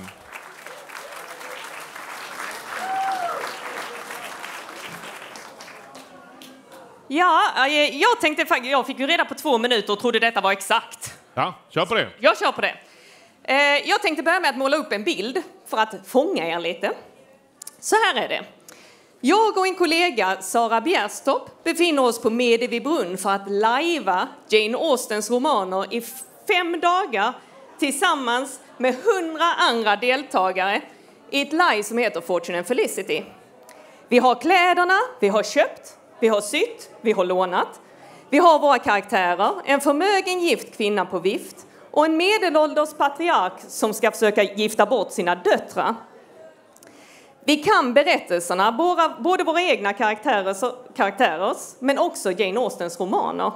Ja, jag tänkte faktiskt, jag fick ju reda på två minuter och trodde detta var exakt. Ja, kör på det. Jag kör på det. Jag tänkte börja med att måla upp en bild för att fånga er lite. Så här är det. Jag och en kollega, Sara Bjärstorp, befinner oss på Medevibrunn för att lajva Jane Austens romaner i fem dagar tillsammans med hundra andra deltagare i ett live som heter Fortune and Felicity. Vi har kläderna, vi har köpt, vi har sytt, vi har lånat. Vi har våra karaktärer, en förmögen gift kvinna på vift och en medelålders patriark som ska försöka gifta bort sina döttrar. Vi kan berättelserna, både våra egna karaktärers, karaktärers men också Jane Austens romaner.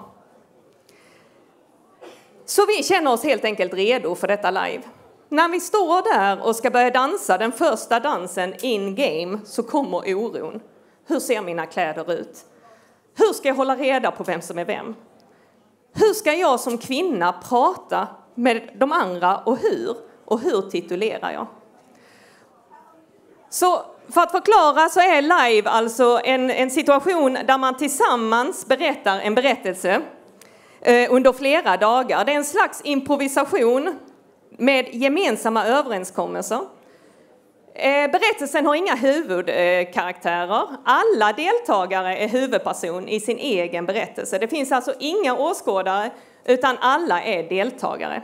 Så vi känner oss helt enkelt redo för detta live. När vi står där och ska börja dansa den första dansen in game så kommer oron. Hur ser mina kläder ut? Hur ska jag hålla reda på vem som är vem? Hur ska jag som kvinna prata med de andra och hur? Och hur titulerar jag? Så för att förklara så är live alltså en, en situation där man tillsammans berättar en berättelse eh, under flera dagar. Det är en slags improvisation med gemensamma överenskommelser. Eh, berättelsen har inga huvudkaraktärer. Alla deltagare är huvudperson i sin egen berättelse. Det finns alltså inga åskådare utan alla är deltagare.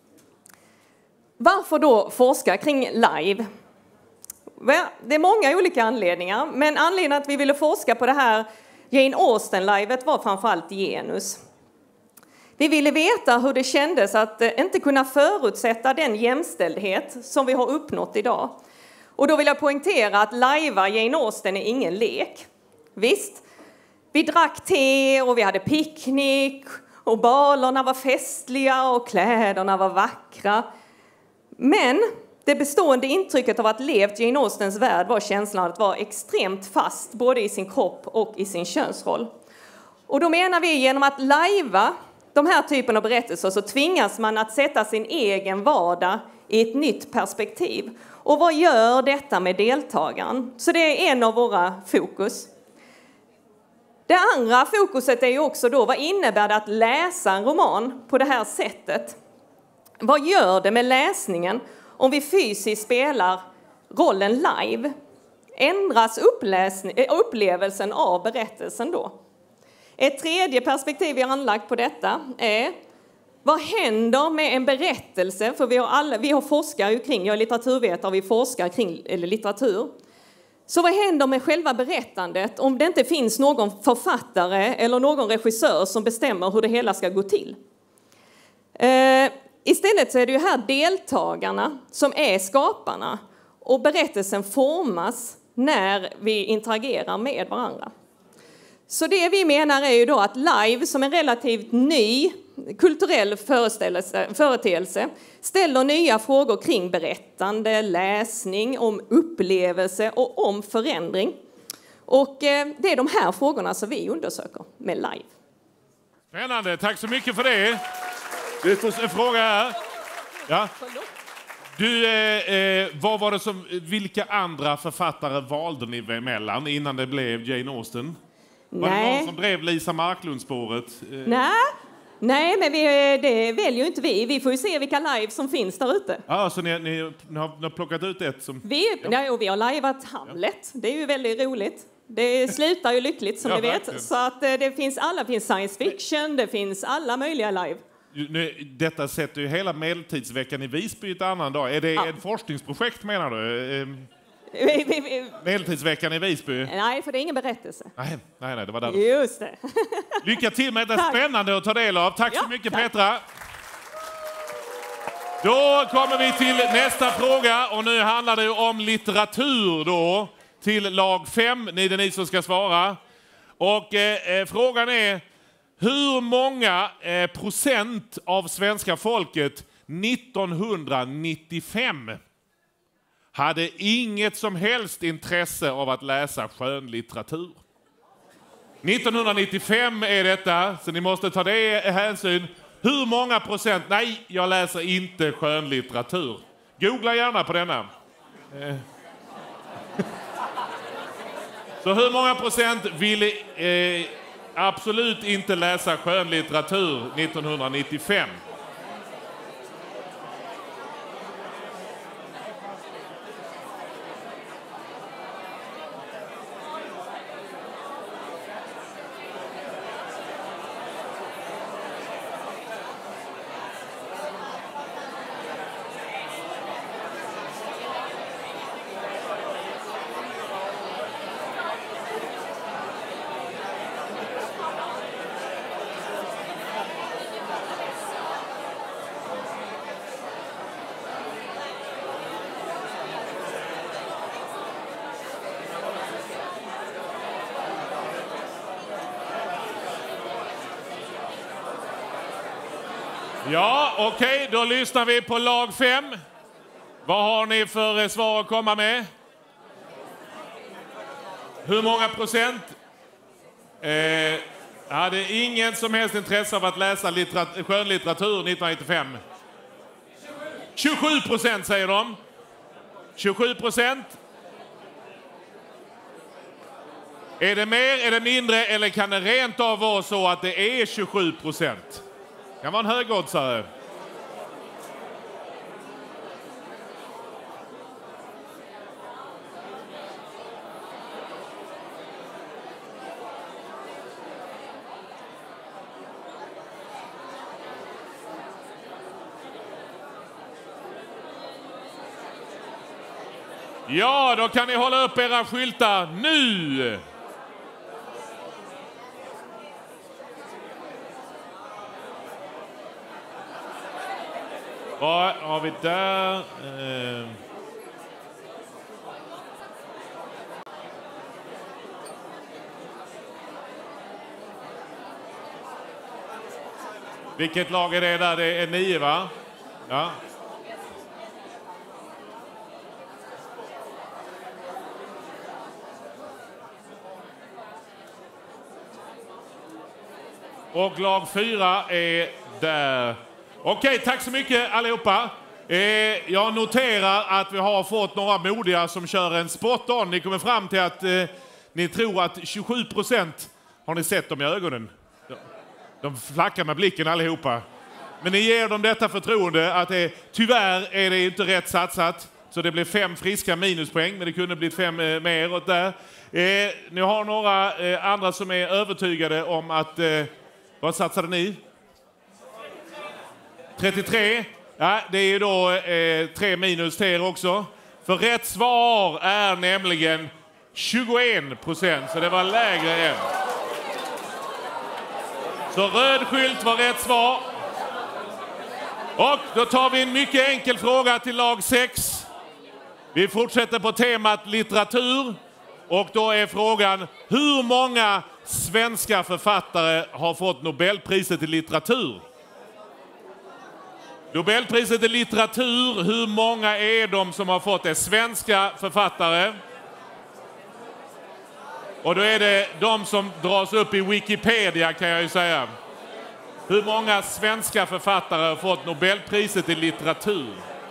Varför då forska kring live? Det är många olika anledningar, men anledningen att vi ville forska på det här Jane Austen-livet var framförallt genus. Vi ville veta hur det kändes att inte kunna förutsätta den jämställdhet som vi har uppnått idag. Och då vill jag poängtera att lajva Jane Austen är ingen lek. Visst, vi drack te och vi hade picknick och balerna var festliga och kläderna var vackra. Men det bestående intrycket av att levt Jane Austens värld var känslan att vara extremt fast både i sin kropp och i sin könsroll. Och då menar vi genom att lajva de här typen av berättelser så tvingas man att sätta sin egen vardag i ett nytt perspektiv. Och vad gör detta med deltagaren? Så det är en av våra fokus. Det andra fokuset är ju också då, vad innebär det att läsa en roman på det här sättet? Vad gör det med läsningen om vi fysiskt spelar rollen live? Ändras upplevelsen av berättelsen då? Ett tredje perspektiv vi har anlagt på detta är vad händer med en berättelse? För vi har, alla, vi har forskare kring, jag är litteraturvetare och vi forskar kring eller litteratur. Så vad händer med själva berättandet om det inte finns någon författare eller någon regissör som bestämmer hur det hela ska gå till? Eh, istället så är det ju här deltagarna som är skaparna och berättelsen formas när vi interagerar med varandra. Så det vi menar är ju då att live som en relativt ny kulturell företeelse ställer nya frågor kring berättande, läsning, om upplevelse och om förändring. Och det är de här frågorna som vi undersöker med live. Spännande, tack så mycket för det. Det är en fråga här. Ja. Du, eh, vad var det som, vilka andra författare valde ni emellan innan det blev Jane Austen? Var det någon som drev Lisa Marklund-spåret? Nej. Nej, men vi, det väljer ju inte vi. Vi får ju se vilka live som finns där ute. Ja, så ni, ni, ni, har, ni har plockat ut ett som... Vi, ja. Nej, och vi har liveat Hamlet. Ja. Det är ju väldigt roligt. Det slutar ju lyckligt som ja, ni vet. Verkligen. Så att det finns alla, det finns science fiction, det finns alla möjliga live. Nu, detta sätter ju hela medeltidsveckan i Visby ett annan dag. Är det ja. ett forskningsprojekt menar du? Vi, vi, vi. Medeltidsveckan i Visby? Nej, för det är ingen berättelse. Nej, nej, nej det var där. Just det. Lycka till med det, spännande att ta del av. Tack så ja, mycket tack. Petra. Då kommer vi till nästa fråga och nu handlar det om litteratur då till lag fem. Ni är det ni som ska svara. Och eh, frågan är hur många eh, procent av svenska folket nittonhundranittiofem hade inget som helst intresse av att läsa skönlitteratur? nittonhundranittiofem är detta, så ni måste ta det i hänsyn. Hur många procent? Nej, jag läser inte skönlitteratur. Googla gärna på denna. Eh. Så hur många procent ville eh, absolut inte läsa skönlitteratur nittonhundranittiofem? Ja, okej, okay, då lyssnar vi på lag fem. Vad har ni för svar att komma med? Hur många procent? Eh, hade ingen som helst intresse av att läsa litterat- skönlitteratur nittonhundranittiofem? tjugosju procent säger de. tjugosju procent. Är det mer, är det mindre eller kan det rent av vara så att det är tjugosju procent? Kan vara en högoddsare. Ja, då kan ni hålla upp era skyltar nu. Vad har vi där? Eh. Vilket lag är det där? Det är nio, va? Ja. Och lag fyra är där. Okej, tack så mycket allihopa. Eh, jag noterar att vi har fått några modiga som kör en spot-on. Ni kommer fram till att eh, ni tror att tjugosju procent har ni sett dem i ögonen. De, de flackar med blicken allihopa. Men ni ger dem detta förtroende att det, tyvärr är det inte rätt satsat. Så det blir fem friska minuspoäng, men det kunde bli fem eh, mer åt där. Eh, ni har några eh, andra som är övertygade om att... Eh, vad satsade ni? trettiotre. Ja, det är ju då eh, tre minus till er också. För rätt svar är nämligen tjugoen procent, så det var lägre än. Så röd skylt var rätt svar. Och då tar vi en mycket enkel fråga till lag sex. Vi fortsätter på temat litteratur. Och då är frågan, hur många svenska författare har fått Nobelpriset i litteratur? Nobelpriset i litteratur, hur många är de som har fått det? Svenska författare. Och då är det de som dras upp i Wikipedia, kan jag ju säga. Hur många svenska författare har fått Nobelpriset i litteratur?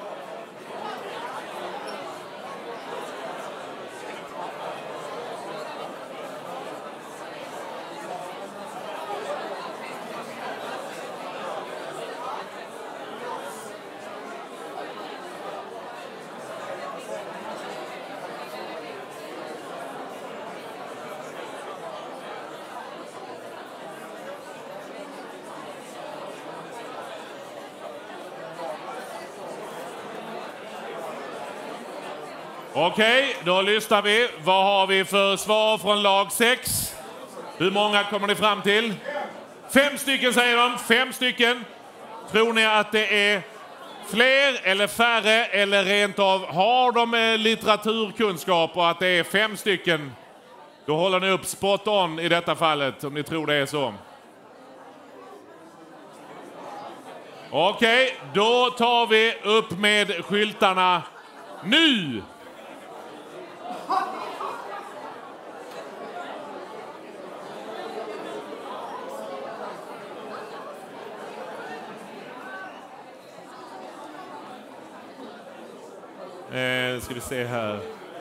Okej, okay, då lyssnar vi. Vad har vi för svar från lag sex? Hur många kommer ni fram till? Fem stycken säger de. Fem stycken. Tror ni att det är fler eller färre eller rent av har de eh, litteraturkunskap och att det är fem stycken, då håller ni upp spot on i detta fallet om ni tror det är så. Okej, då tar vi upp med skyltarna nu. Eh, ska vi se här.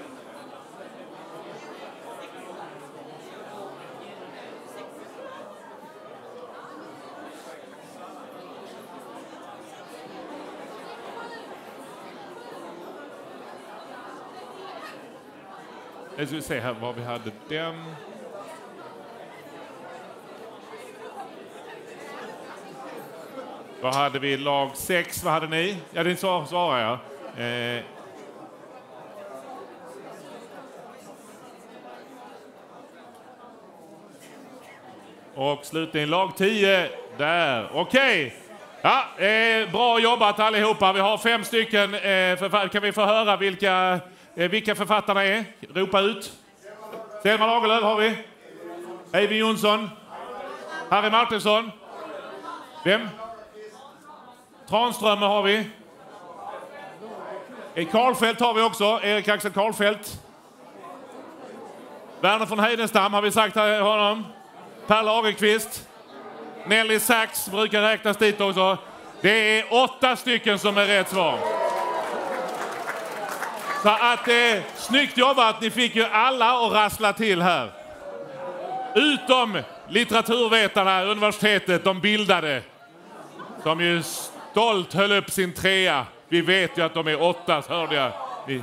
Jag ska se här var vi hade den. Vad hade vi? Lag sex, vad hade ni? Ja, det så svarar jag. Eh. Och slutligen lag tio. Där, okej. Okay. Ja, eh, bra jobbat allihopa. Vi har fem stycken. Eh, förfa- kan vi få höra vilka, eh, vilka författarna är? Ropa ut. Selma Lagerlöf har vi. Eivind Johnson. Harry Martinsson. Vem? Tranströmer har vi. Karlfeldt har vi också. Erik Axel Karlfeldt. Verner von Heidenstam har vi sagt honom. Per Lagerqvist. Nelly Sachs brukar räknas dit också. Det är åtta stycken som är rätt svar. Så att eh, snyggt jobbat. Ni fick ju alla att rassla till här. Utom litteraturvetarna, universitetet, de bildade. Som ju stolt höll upp sin trea. Vi vet ju att de är åtta, hörde jag. Vi...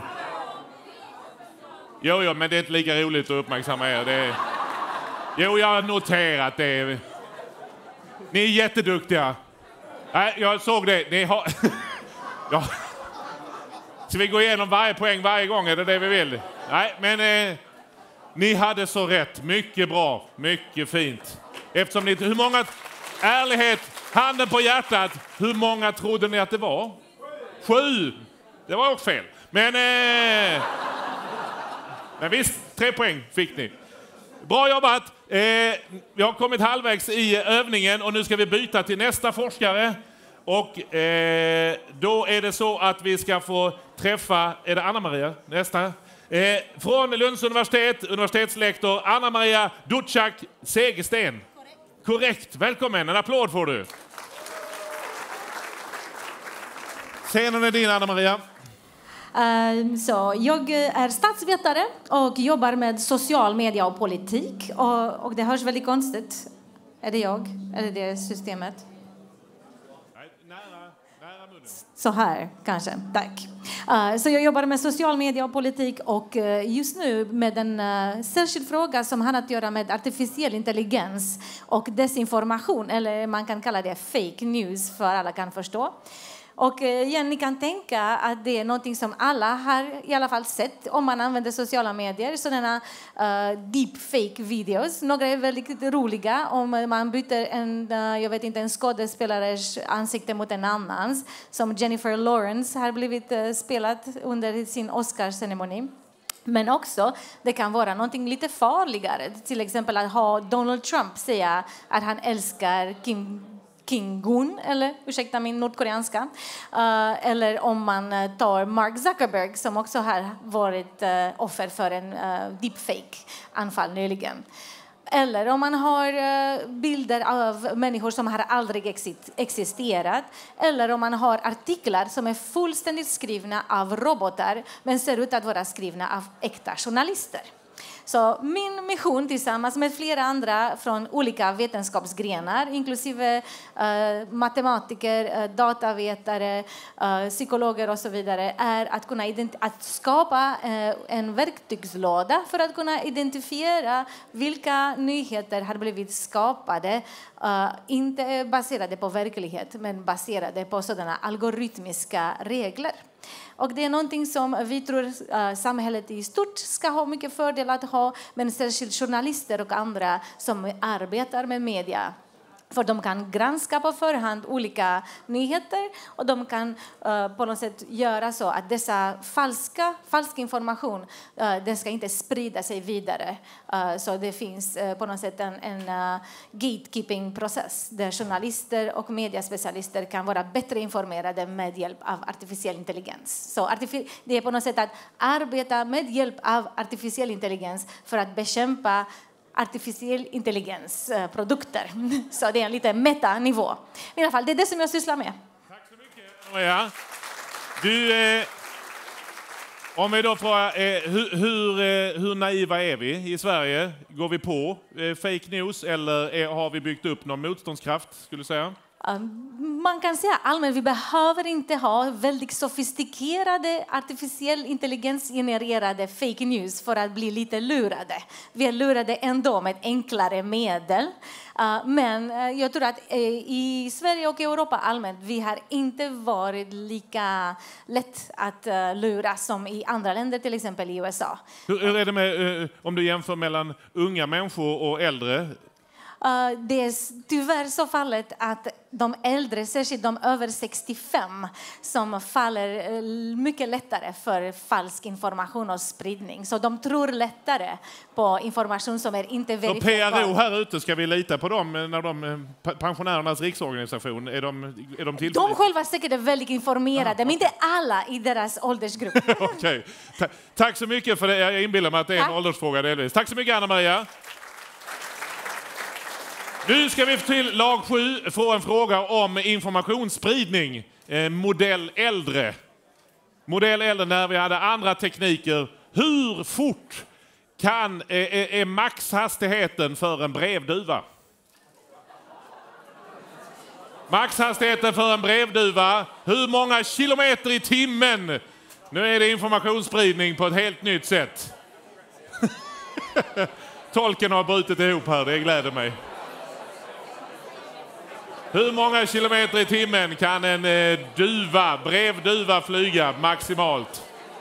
Jo, jo, men det är inte lika roligt att uppmärksamma er. Det är... Jo, jag har noterat det. Ni är jätteduktiga. Nej, jag såg det. Ni har... ja. Ska vi gå igenom varje poäng varje gång? Är det det vi vill? Nej, men eh, ni hade så rätt. Mycket bra. Mycket fint. Eftersom ni... Hur många... Ärlighet, handen på hjärtat. Hur många trodde ni att det var? Sju. Det var också fel. Men... Eh, men visst, tre poäng fick ni. Bra jobbat. Eh, vi har kommit halvvägs i övningen och nu ska vi byta till nästa forskare. Och eh, då är det så att vi ska få träffa, är det Anna-Maria nästa? Eh, från Lunds universitet, universitetslektor Anna-Maria Ducak Segersten. Korrekt. Korrekt, välkommen, en applåd får du. Scenen är din, Anna-Maria. Uh, så jag är statsvetare och jobbar med social media och politik. Och, och det hörs väldigt konstigt. Är det jag? Är det det systemet? Nej, nära, nära munnen. Så här, kanske. Tack. Uh, så jag jobbar med social media och politik och uh, just nu med en uh, särskild fråga som har att göra med artificiell intelligens och desinformation. Eller man kan kalla det fake news för alla kan förstå. Och igen, ni kan tänka att det är något som alla har i alla fall sett om man använder sociala medier. Sådana uh, deepfake-videos. Några är väldigt roliga om man byter en, uh, jag vet inte, en skådespelares ansikte mot en annans. Som Jennifer Lawrence har blivit uh, spelat under sin Oscarsceremoni. Men också, det kan vara någonting lite farligare. Till exempel att ha Donald Trump säga att han älskar Kim Kim Gun, eller ursäkta min nordkoreanska. Uh, eller om man tar Mark Zuckerberg som också har varit uh, offer för en uh, deepfake-anfall nyligen. Eller om man har uh, bilder av människor som har aldrig exist- existerat. Eller om man har artiklar som är fullständigt skrivna av robotar men ser ut att vara skrivna av äkta journalister. Så min mission tillsammans med flera andra från olika vetenskapsgrenar, inklusive uh, matematiker, uh, datavetare, uh, psykologer och så vidare, är att kunna ident- att skapa uh, en verktygslåda för att kunna identifiera vilka nyheter har blivit skapade, uh, inte baserade på verklighet, men baserade på sådana algoritmiska regler. Och det är någonting som vi tror uh, samhället i stort ska ha mycket fördel att ha, men särskilt journalister och andra som arbetar med media För de kan granska på förhand olika nyheter och de kan uh, på något sätt göra så att dessa falska, falsk information uh, den ska inte sprida sig vidare. Uh, så det finns uh, på något sätt en, en uh, gatekeeping-process där journalister och mediaspecialister kan vara bättre informerade med hjälp av artificiell intelligens. Så artific- det är på något sätt att arbeta med hjälp av artificiell intelligens för att bekämpa artificiell intelligensprodukter. Så det är en liten metanivå. I alla fall, det är det som jag sysslar med. Tack så mycket, Maria. Du, eh, om vi då frågar, eh, hur, hur, eh, hur naiva är vi i Sverige? Går vi på eh, fake news eller är, har vi byggt upp någon motståndskraft, skulle du säga? Man kan säga allmänt, vi behöver inte ha väldigt sofistikerade artificiell intelligensgenererade fake news för att bli lite lurade. Vi är lurade ändå med enklare medel. Men jag tror att i Sverige och Europa allmänt, vi har inte varit lika lätt att lura som i andra länder, till exempel i U S A. Hur är det med, om du jämför mellan unga människor och äldre? Uh, det är tyvärr så fallet att de äldre, särskilt de över sextiofem, som faller uh, mycket lättare för falsk information och spridning. Så de tror lättare på information som är inte verifierad. P R O här ute, ska vi lita på dem när de, pensionärernas riksorganisation, är de, är de tillförlitliga? De själva säkert är väldigt informerade, ja, men inte alla i deras åldersgrupp. Okej. Ta- tack så mycket för det. Jag inbillar mig att det är en Tack. åldersfråga delvis. Tack så mycket, Anna-Maria. Nu ska vi till lag sju få en fråga om informationsspridning. Eh, modell äldre. Modell äldre när vi hade andra tekniker. Hur fort kan, eh, är, är maxhastigheten för en brevduva? Maxhastigheten för en brevduva. Hur många kilometer i timmen? Nu är det informationsspridning på ett helt nytt sätt. Tolken har brutit ihop här, det gläder mig. Hur många kilometer i timmen kan en eh, duva, brevduva flyga maximalt?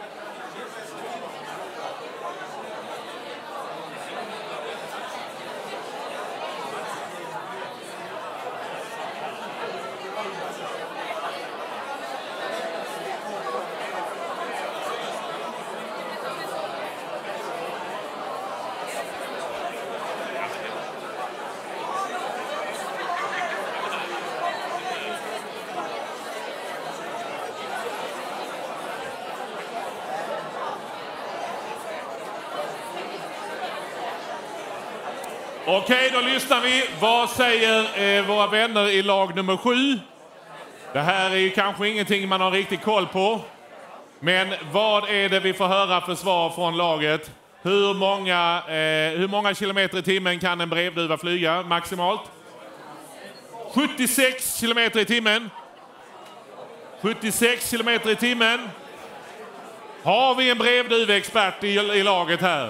Okej, då lyssnar vi. Vad säger eh, våra vänner i lag nummer sju? Det här är ju kanske ingenting man har riktigt koll på. Men vad är det vi får höra för svar från laget? Hur många, eh, hur många kilometer i timmen kan en brevduva flyga maximalt? sjuttiosex kilometer i timmen. sjuttiosex kilometer i timmen. Har vi en brevduva-expert i, i laget här?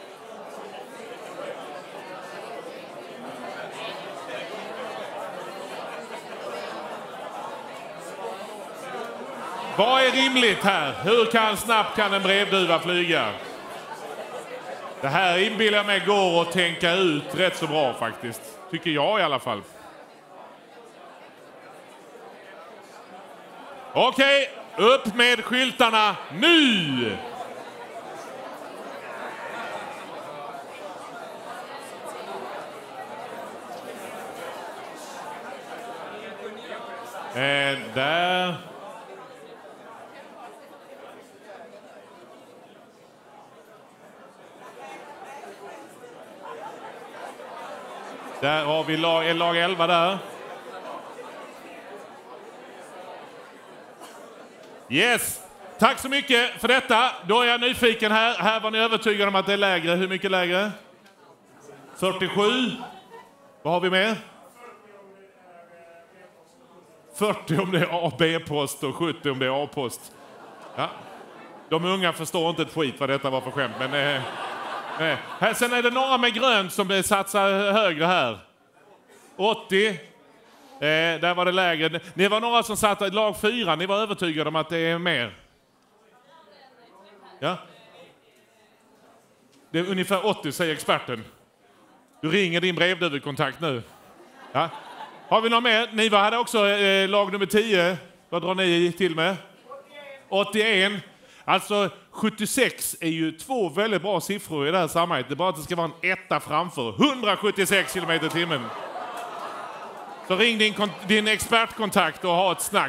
Vad är rimligt här? Hur kan, snabbt kan en brevduva flyga? Det här inbillar jag mig går att tänka ut rätt så bra faktiskt. Tycker jag i alla fall. Okej, upp med skyltarna nu! Eh, där... Där har vi lag, lag elva där. Yes, tack så mycket för detta. Då är jag nyfiken här. Här var ni övertygade om att det är lägre. Hur mycket lägre? fyrtiosju. Vad har vi med? fyrtio om det är A B-post och sjuttio om det är A-post. Ja. De unga förstår inte ett skit vad detta var för skämt, men... Eh, eh. Här, sen är det några med grönt som satsar högre här. åttio. Eh, där var det lägre. Ni var några som satt i lag fyra. Ni var övertygade om att det är mer. Ja. Det är ungefär åttio, säger experten. Du ringer din brevduvekontakt nu. Ja. Har vi någon mer? Ni hade också eh, lag nummer tio. Vad drar ni till med? åttioen. Alltså sjuttiosex är ju två väldigt bra siffror i det här sammanhanget. Det är bara att det ska vara en etta framför. hundrasjuttiosex kilometer i timmen. Så ring din, din expertkontakt och ha ett snack.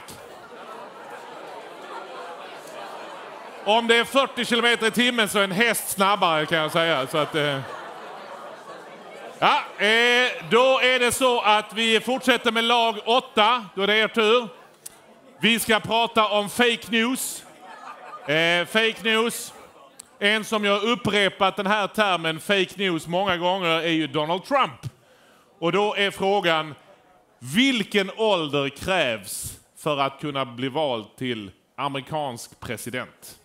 Om det är fyrtio kilometer i timmen så är en häst snabbare, kan jag säga. Så att, eh... ja, eh, då är det så att vi fortsätter med lag åtta. Då är det er tur. Vi ska prata om fake news. Eh, fake news. En som jag upprepat den här termen fake news många gånger är ju Donald Trump. Och då är frågan, vilken ålder krävs för att kunna bli vald till amerikansk president?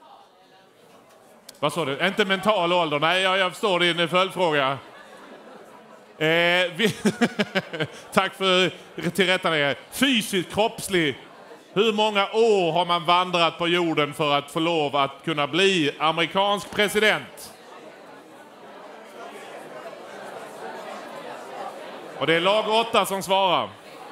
Vad sa du? Inte mental ålder. Nej, jag, jag förstår din följdfråga. Eh, vi Tack för tillrättaläggande. Fysiskt, kroppslig. Hur många år har man vandrat på jorden för att få lov att kunna bli amerikansk president? Och det är lag åtta som svarar.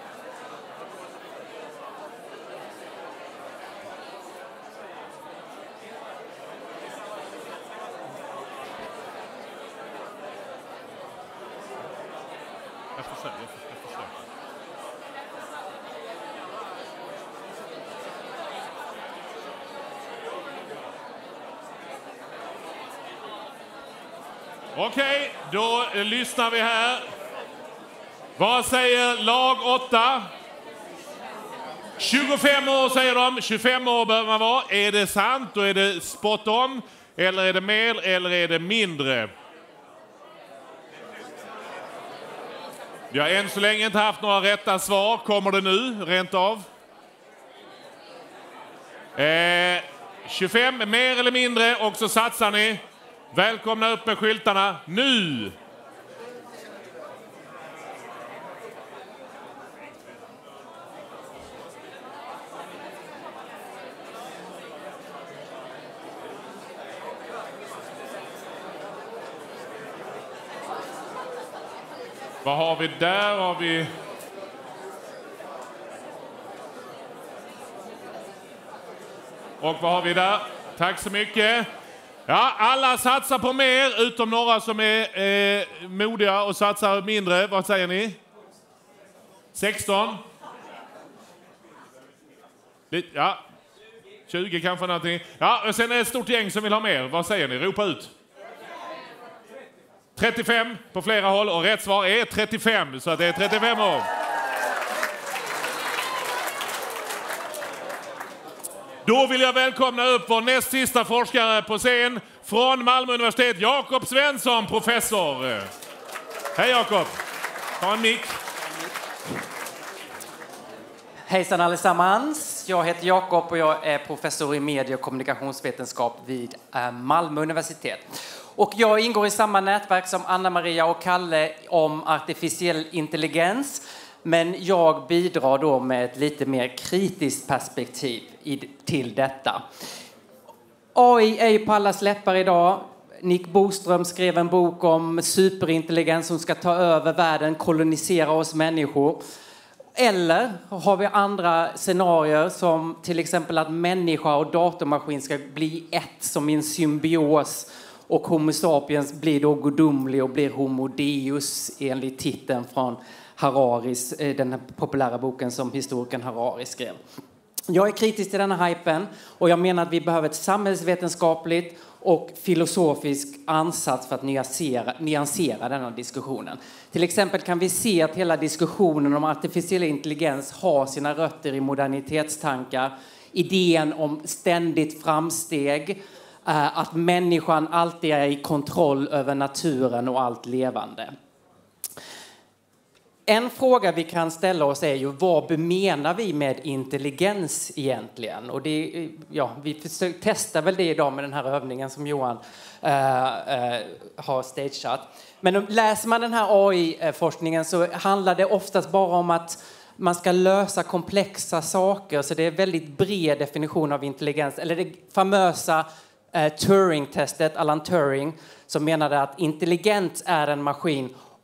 Jag får se, jag får, jag får se. Okej, då lyssnar vi här. Vad säger lag åtta? tjugofem år säger de. tjugofem år behöver man vara. Är det sant? Då är det spot on. Eller är det mer eller är det mindre? Vi har än så länge inte haft några rätta svar. Kommer det nu, rent av? Eh, tjugofem, mer eller mindre. Och så satsar ni. Välkomna upp med skyltarna nu! Vad har vi där? Har vi... Och vad har vi där? Tack så mycket. Ja, alla satsar på mer, utom några som är eh, modiga och satsar mindre. Vad säger ni? sexton? Ja, tjugo kanske någonting. Ja, och sen är det ett stort gäng som vill ha mer. Vad säger ni? Ropa ut. trettiofem på flera håll och rätt svar är trettiofem, så att det är trettiofem år. Då vill jag välkomna upp vår näst sista forskare på scen från Malmö universitet, Jakob Svensson, professor. Hej Jakob, ta en mick. Hejsan allesammans, jag heter Jakob och jag är professor i medie- och kommunikationsvetenskap vid Malmö universitet. Och jag ingår i samma nätverk som Anna-Maria och Kalle om artificiell intelligens. Men jag bidrar då med ett lite mer kritiskt perspektiv i, till detta. A I är ju på allas läppar idag. Nick Boström skrev en bok om superintelligens som ska ta över världen, kolonisera oss människor. Eller har vi andra scenarier som till exempel att människa och datormaskin ska bli ett som i en symbios. Och Homo sapiens blir då gudomlig och blir Homo Deus enligt titeln från Hararis, den här populära boken som historikern Harari skrev. Jag är kritisk till den här hypen och jag menar att vi behöver ett samhällsvetenskapligt och filosofisk ansats för att nyansera, nyansera denna diskussionen. Till exempel kan vi se att hela diskussionen om artificiell intelligens har sina rötter i modernitetstankar. Idén om ständigt framsteg, att människan alltid är i kontroll över naturen och allt levande. En fråga vi kan ställa oss är ju vad menar vi med intelligens egentligen? Och det, ja, vi försöker testa väl det idag med den här övningen som Johan äh, äh, har stageat. Men läser man den här A I-forskningen så handlar det oftast bara om att man ska lösa komplexa saker. Så det är en väldigt bred definition av intelligens. Eller det famösa äh, Turing-testet, Alan Turing, som menade att intelligent är en maskin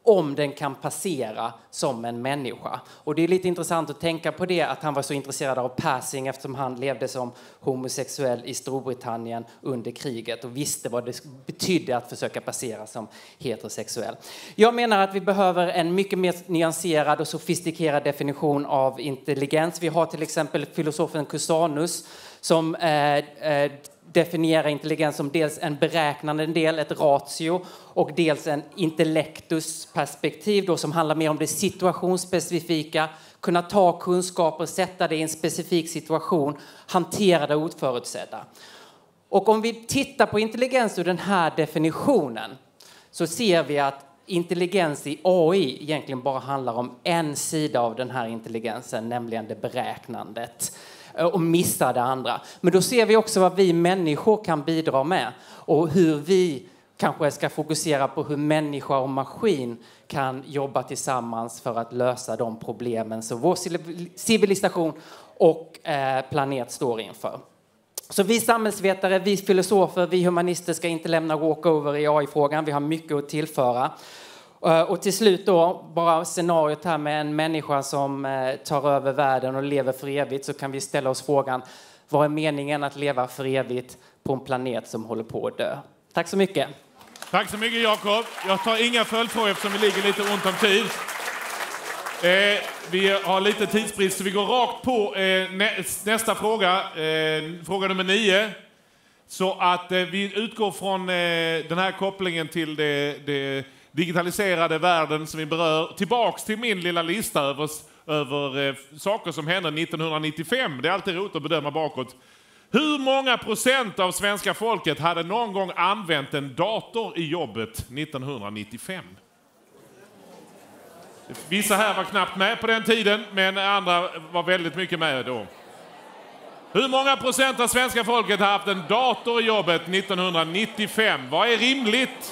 om den kan passera som en människa. Och det är lite intressant att tänka på det, att han var så intresserad av passing eftersom han levde som homosexuell i Storbritannien under kriget och visste vad det betydde att försöka passera som heterosexuell. Jag menar att vi behöver en mycket mer nyanserad och sofistikerad definition av intelligens. Vi har till exempel filosofen Cusanus som eh, eh, definierar intelligens som dels en beräknande del, ett ratio, och dels en intellektusperspektiv då, som handlar mer om det situationsspecifika, kunna ta kunskaper, sätta det i en specifik situation, hantera det oförutsedda. Och om vi tittar på intelligens ur den här definitionen så ser vi att intelligens i A I egentligen bara handlar om en sida av den här intelligensen, nämligen det beräknandet, och missar det andra. Men då ser vi också vad vi människor kan bidra med och hur vi kanske ska fokusera på hur människa och maskin kan jobba tillsammans för att lösa de problemen som vår civilisation och planet står inför. Så vi samhällsvetare, vi filosofer, vi humanister ska inte lämna walkover i A I-frågan. Vi har mycket att tillföra. Och till slut då, bara scenariot här med en människa som tar över världen och lever för evigt, så kan vi ställa oss frågan: vad är meningen att leva för evigt på en planet som håller på att dö? Tack så mycket. Tack så mycket, Jakob. Jag tar inga följdfrågor eftersom vi ligger lite ont om tid. Eh, vi har lite tidsbrist så vi går rakt på eh, nä nästa fråga. Eh, fråga nummer nio. Så att eh, vi utgår från eh, den här kopplingen till det, det digitaliserade världen som vi berör. Tillbaks till min lilla lista över, över eh, saker som hände nittonhundranittiofem. Det är alltid roligt att bedöma bakåt. Hur många procent av svenska folket hade någon gång använt en dator i jobbet nittonhundranittiofem? Vissa här var knappt med på den tiden, men andra var väldigt mycket med då. Hur många procent av svenska folket har haft en dator i jobbet nittonhundranittiofem? Vad är rimligt?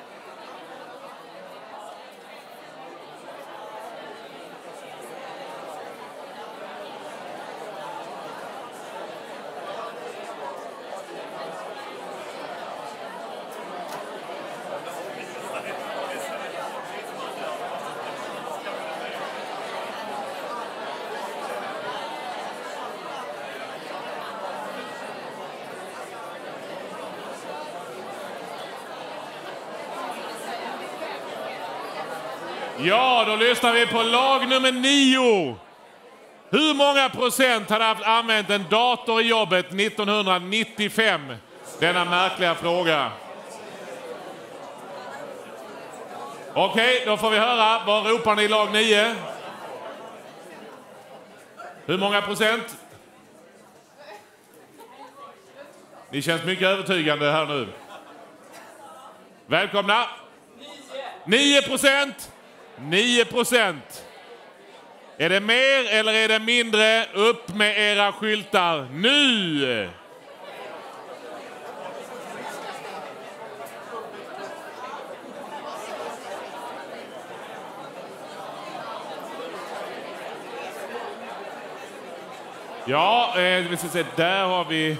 Ja, då lyssnar vi på lag nummer nio. Hur många procent hade haft använt en dator i jobbet nittonhundranittiofem? Denna märkliga fråga. Okej, då får vi höra. Vad ropar ni i lag nio? Hur många procent? Ni känns mycket övertygande här nu. Välkomna. nio procent. nio procent. Är det mer eller är det mindre? Upp med era skyltar nu! Ja, eh, vi ska se, där har vi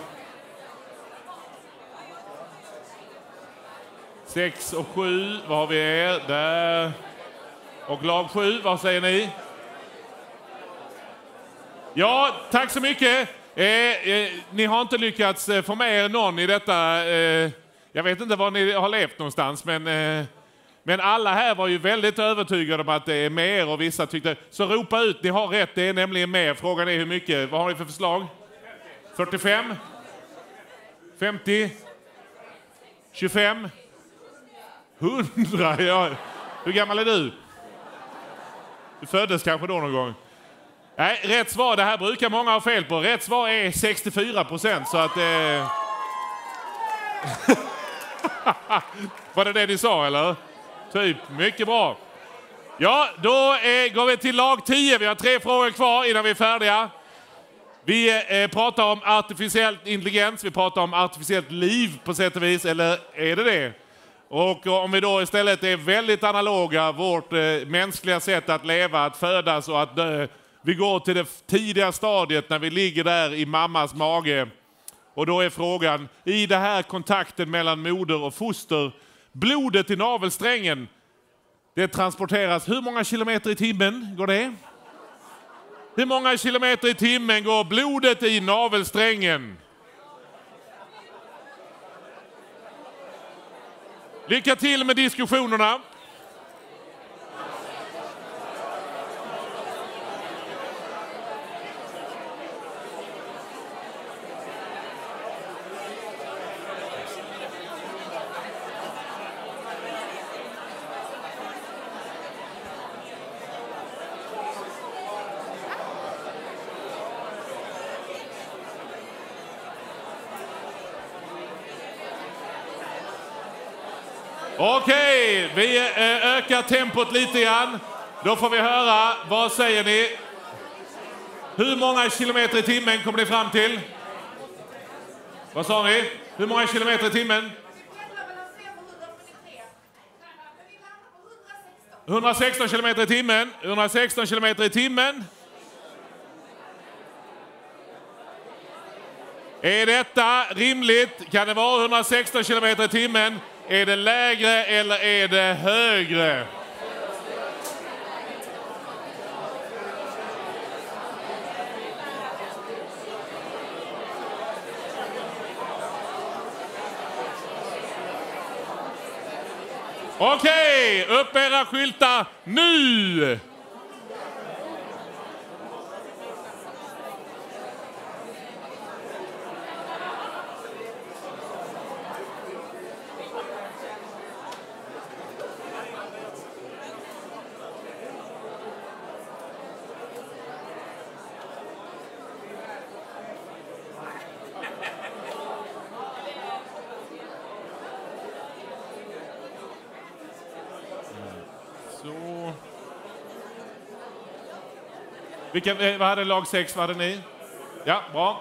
sex och sju. Vad har vi er? Där. Och lag sju, vad säger ni? Ja, tack så mycket. Eh, eh, ni har inte lyckats eh, få med er någon i detta. Eh, jag vet inte var ni har levt någonstans, men, eh, men alla här var ju väldigt övertygade om att det är mer och vissa tyckte... Så ropa ut, ni har rätt, det är nämligen mer. Frågan är hur mycket. Vad har ni för förslag? fyrtiofem? femtio? tjugofem? hundra? Ja. Hur gammal är du? Du föddes kanske då någon gång. Nej, rätt svar, det här brukar många ha fel på. Rätt svar är sextiofyra procent, så att... Eh... Var det det ni sa, eller? Typ, mycket bra. Ja, då eh, går vi till lag tio. Vi har tre frågor kvar innan vi är färdiga. Vi eh, pratar om artificiell intelligens, vi pratar om artificiellt liv på sätt och vis, eller är det det? Och om vi då istället är väldigt analoga, vårt eh, mänskliga sätt att leva, att födas och att dö. Vi går till det tidiga stadiet när vi ligger där i mammas mage. Och då är frågan, i det här kontakten mellan moder och foster, blodet i navelsträngen, Det transporteras. Hur många kilometer i timmen går det? Hur många kilometer i timmen går blodet i navelsträngen? Lycka till med diskussionerna. Okej, vi ökar tempot lite grann. Då får vi höra, vad säger ni? Hur många kilometer i timmen kommer ni fram till? Vad sa ni? Hur många kilometer i timmen? hundrasexton kilometer i timmen. hundrasexton kilometer i timmen. Är detta rimligt? Kan det vara hundrasexton kilometer i timmen? Är det lägre eller är det högre? Okej, upp era skyltar nu! Så. Vilken, vad hade lag sex, vad hade ni? Ja, bra.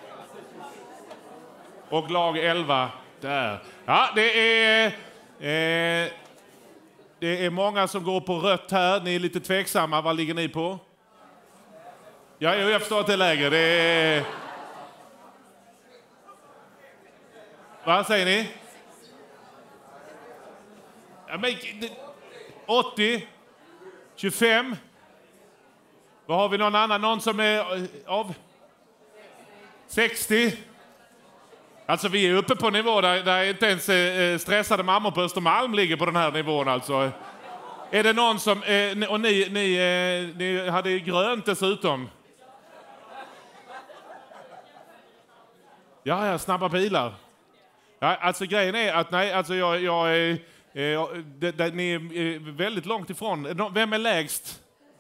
Och lag elva där. Ja, det är, eh, det är många som går på rött här. Ni är lite tveksamma. Vad ligger ni på? Ja, jag förstår att det är lägre. Det är... Vad säger ni? Ja, men... åttio, tjugofem. Vad har vi någon annan? Någon som är av? sextio. Alltså vi är uppe på nivå där, där inte ens eh, stressade mammor på Östermalm ligger på den här nivån alltså. Är det någon som... Eh, och ni, ni, eh, ni hade ju grönt dessutom. Ja, ja, snabba bilar. Ja, alltså grejen är att nej, alltså jag... jag är... Eh, det, det, ni är väldigt långt ifrån. Vem är lägst?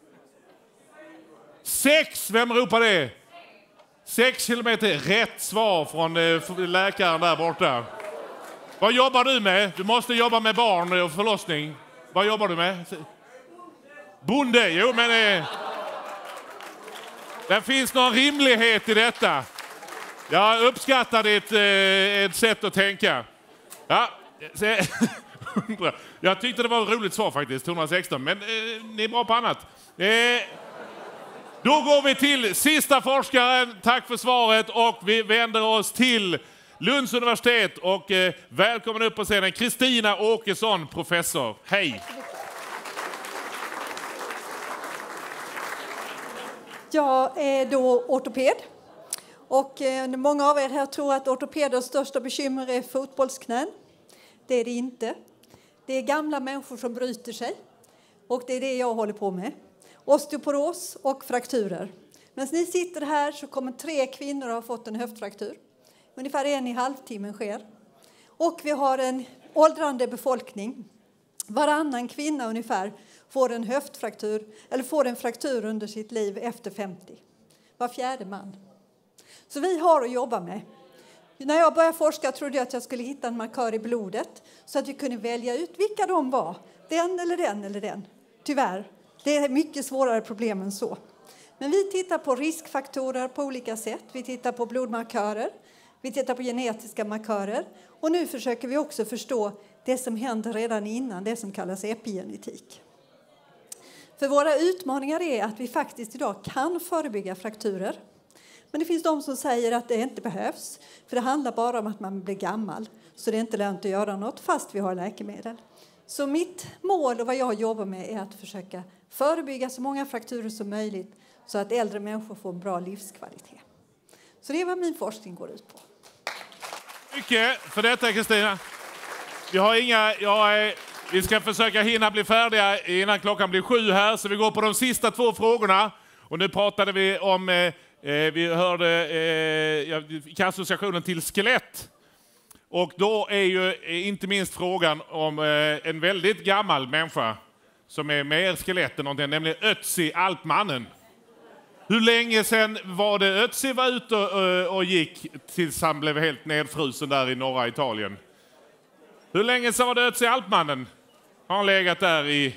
Sex! Vem ropar det? Sex kilometer. Rätt svar från eh, läkaren där borta. Vad jobbar du med? Du måste jobba med barn och förlossning. Vad jobbar du med? Bonde. Jo, men... Eh, det finns någon rimlighet i detta. Jag uppskattar ditt eh, ett sätt att tänka. Ja, se... Jag tyckte det var ett roligt svar faktiskt, hundrasexton, men eh, ni är bra på annat. Eh, då går vi till sista forskaren. Tack för svaret och vi vänder oss till Lunds universitet och eh, välkommen upp på scenen Kristina Åkesson, professor. Hej! Jag är då ortoped och eh, många av er här tror att ortopeders största bekymmer är fotbollsknän. Det är det inte. Det är gamla människor som bryter sig och det är det jag håller på med. Osteoporos och frakturer. Men ni sitter här så kommer tre kvinnor ha fått en höftfraktur. Ungefär en i halvtimmen sker. Och vi har en åldrande befolkning. Varannan kvinna ungefär får en höftfraktur eller får en fraktur under sitt liv efter femtio. Var fjärde man. Så vi har att jobba med. När jag började forska trodde jag att jag skulle hitta en markör i blodet så att vi kunde välja ut vilka de var. Den eller den eller den. Tyvärr, det är mycket svårare problem än så. Men vi tittar på riskfaktorer på olika sätt. Vi tittar på blodmarkörer, vi tittar på genetiska markörer. Och nu försöker vi också förstå det som händer redan innan, det som kallas epigenetik. För våra utmaningar är att vi faktiskt idag kan förebygga frakturer. Men det finns de som säger att det inte behövs. För det handlar bara om att man blir gammal. Så det är inte lönt att göra något fast vi har läkemedel. Så mitt mål och vad jag jobbar med är att försöka förebygga så många frakturer som möjligt. Så att äldre människor får en bra livskvalitet. Så det är vad min forskning går ut på. Mycket för detta, Kristina. Vi har inga... Jag är, vi ska försöka hinna bli färdiga innan klockan blir sju här. Så vi går på de sista två frågorna. Och nu pratade vi om... Eh, vi hörde eh, associationen till skelett. Och då är ju inte minst frågan om eh, en väldigt gammal människa som är mer skelett än någonting, nämligen Ötzi, alpmannen. Hur länge sedan var det Ötzi var ute och, och gick tills han blev helt nedfrusen där i norra Italien? Hur länge sedan var det Ötzi, alpmannen? Har han legat där i...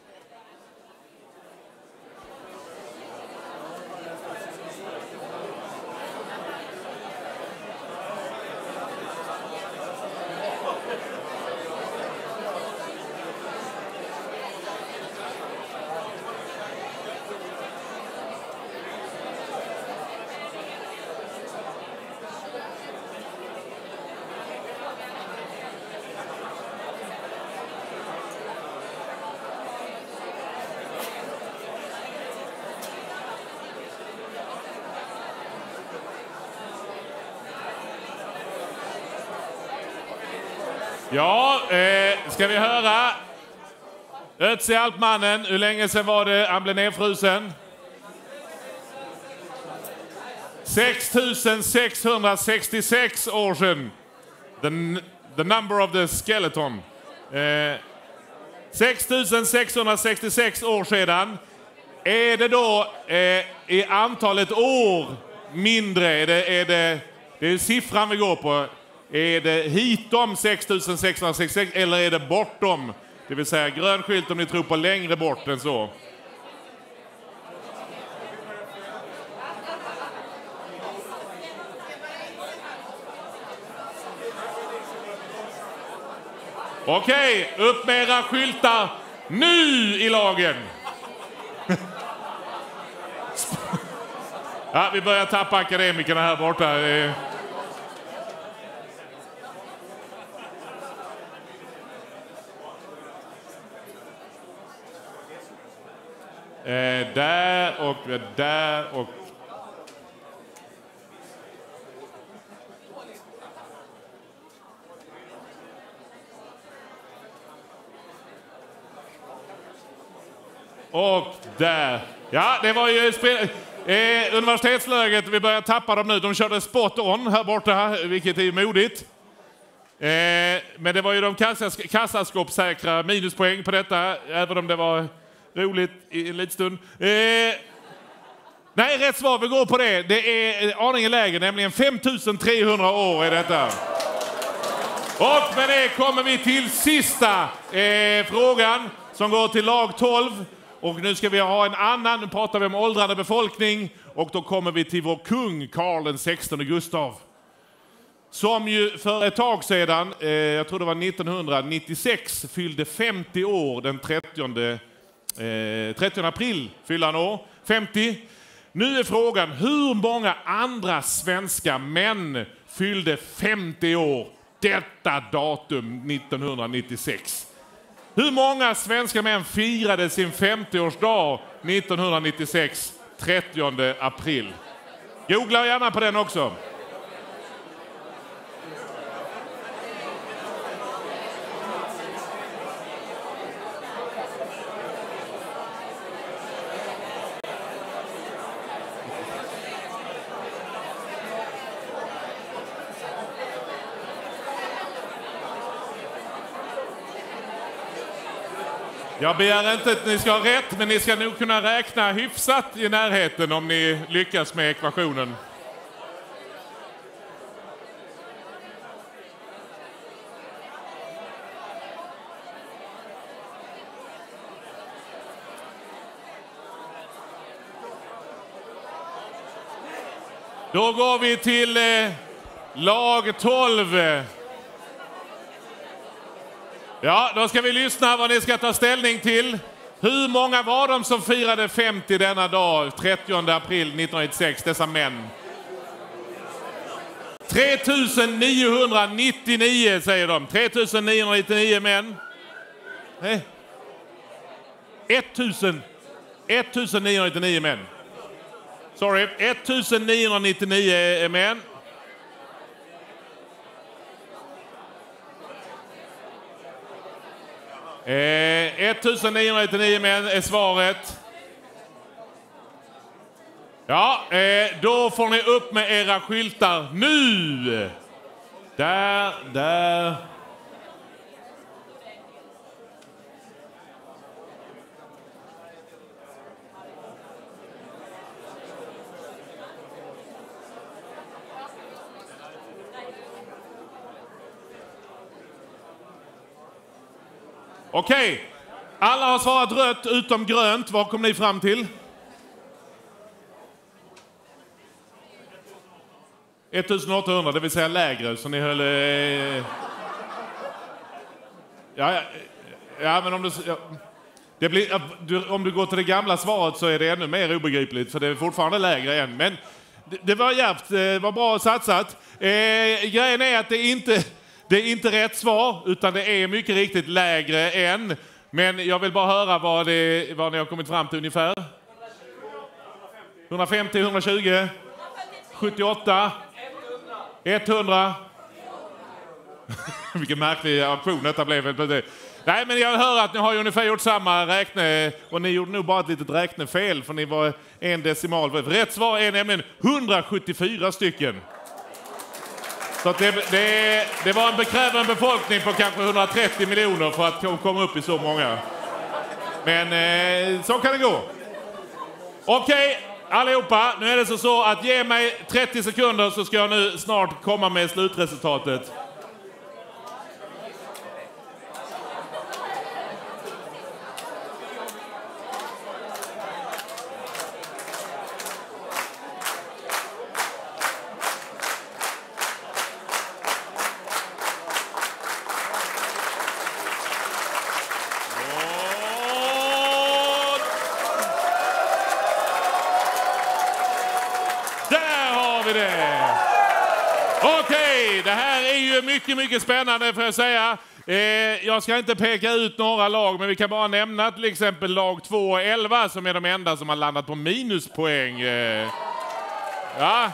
Ja, eh, ska vi höra? Ötzi, alpmannen, hur länge sedan var det han blev nedfrusen? sex tusen sexhundrasextiosex år sedan. The, the number of the skeleton. Eh, sex tusen sexhundrasextiosex år sedan. Är det då eh, i antalet år mindre? Är det, är det, det är siffran vi går på. Är det hitom sex tusen sexhundrasextiosex eller är det bortom? Det vill säga grön skylt om ni tror på längre bort än så. Okej, upp med era skyltar nu i lagen. Ja, vi börjar tappa akademikerna här borta. Eh, där och där och... Och där. Ja, det var ju spel... eh, universitetsläget. Vi börjar tappa dem nu. De körde spot on här borta, vilket är modigt. Eh, men det var ju de kassas kassaskåpssäkra minuspoäng på detta, även om det var roligt i en liten stund. Eh, nej, rätt svar. Vi går på det. Det är aningen lägre, nämligen fem tusen trehundra år är detta. Och med det kommer vi till sista eh, frågan som går till lag tolv. Och nu ska vi ha en annan, nu pratar vi om åldrande befolkning. Och då kommer vi till vår kung, Karl den sextonde Gustav. Som ju för ett tag sedan, eh, jag tror det var nittonhundranittiosex, fyllde femtio år den trettionde, eh, trettionde april. Fyllde han år, femtio. Nu är frågan, hur många andra svenska män fyllde femtio år detta datum nittonhundranittiosex? Hur många svenska män firade sin femtioårsdag nittonhundranittiosex, trettionde april? Googla gärna på den också. Jag begär inte att ni ska ha rätt, men ni ska nog kunna räkna hyfsat i närheten om ni lyckas med ekvationen. Då går vi till eh, lag tolv. Ja, då ska vi lyssna vad ni ska ta ställning till. Hur många var de som firade femtio denna dag, trettionde april nittonhundranittiosex, dessa män? tre tusen niohundranittionio säger de. tre tusen niohundranittionio män. Nej. ett tusen niohundranittionio män. Sorry, ett tusen niohundranittionio män. Eh, ett tusen niohundranittionio män är svaret. Ja, eh, då får ni upp med era skyltar nu. Där, där. Okej, alla har svarat rött utom grönt. Vad kom ni fram till? ettusenåttahundra, det vill säga lägre, så ni höll... Eh... Ja, ja, ja, men om du... Ja. Det blir, du, om du går till det gamla svaret så är det ännu mer obegripligt, för det är fortfarande lägre än. Men det, det var jävligt, det var bra satsat. Eh, grejen är att det inte... Det är inte rätt svar, utan det är mycket riktigt lägre än. Men jag vill bara höra vad, det, vad ni har kommit fram till ungefär. hundrafemtio, hundratjugo, sjuttioåtta, etthundra. Vilken märklig auktion detta blev. Nej, men jag hör att ni har ungefär gjort samma räkne. Och ni gjorde nog bara ett litet räknefel, för ni var en decimal. Rätt svar är nämligen hundrasjuttiofyra stycken. Så att det, det, det var en bekräven befolkning på kanske hundratrettio miljoner för att komma upp i så många. Men eh, så kan det gå. Okej, allihopa. Nu är det så, så att ge mig trettio sekunder så ska jag nu snart komma med slutresultatet. Okej, det här är ju mycket, mycket spännande får jag säga. Eh, jag ska inte peka ut några lag, men vi kan bara nämna till exempel lag två och elva som är de enda som har landat på minuspoäng. Eh, ja.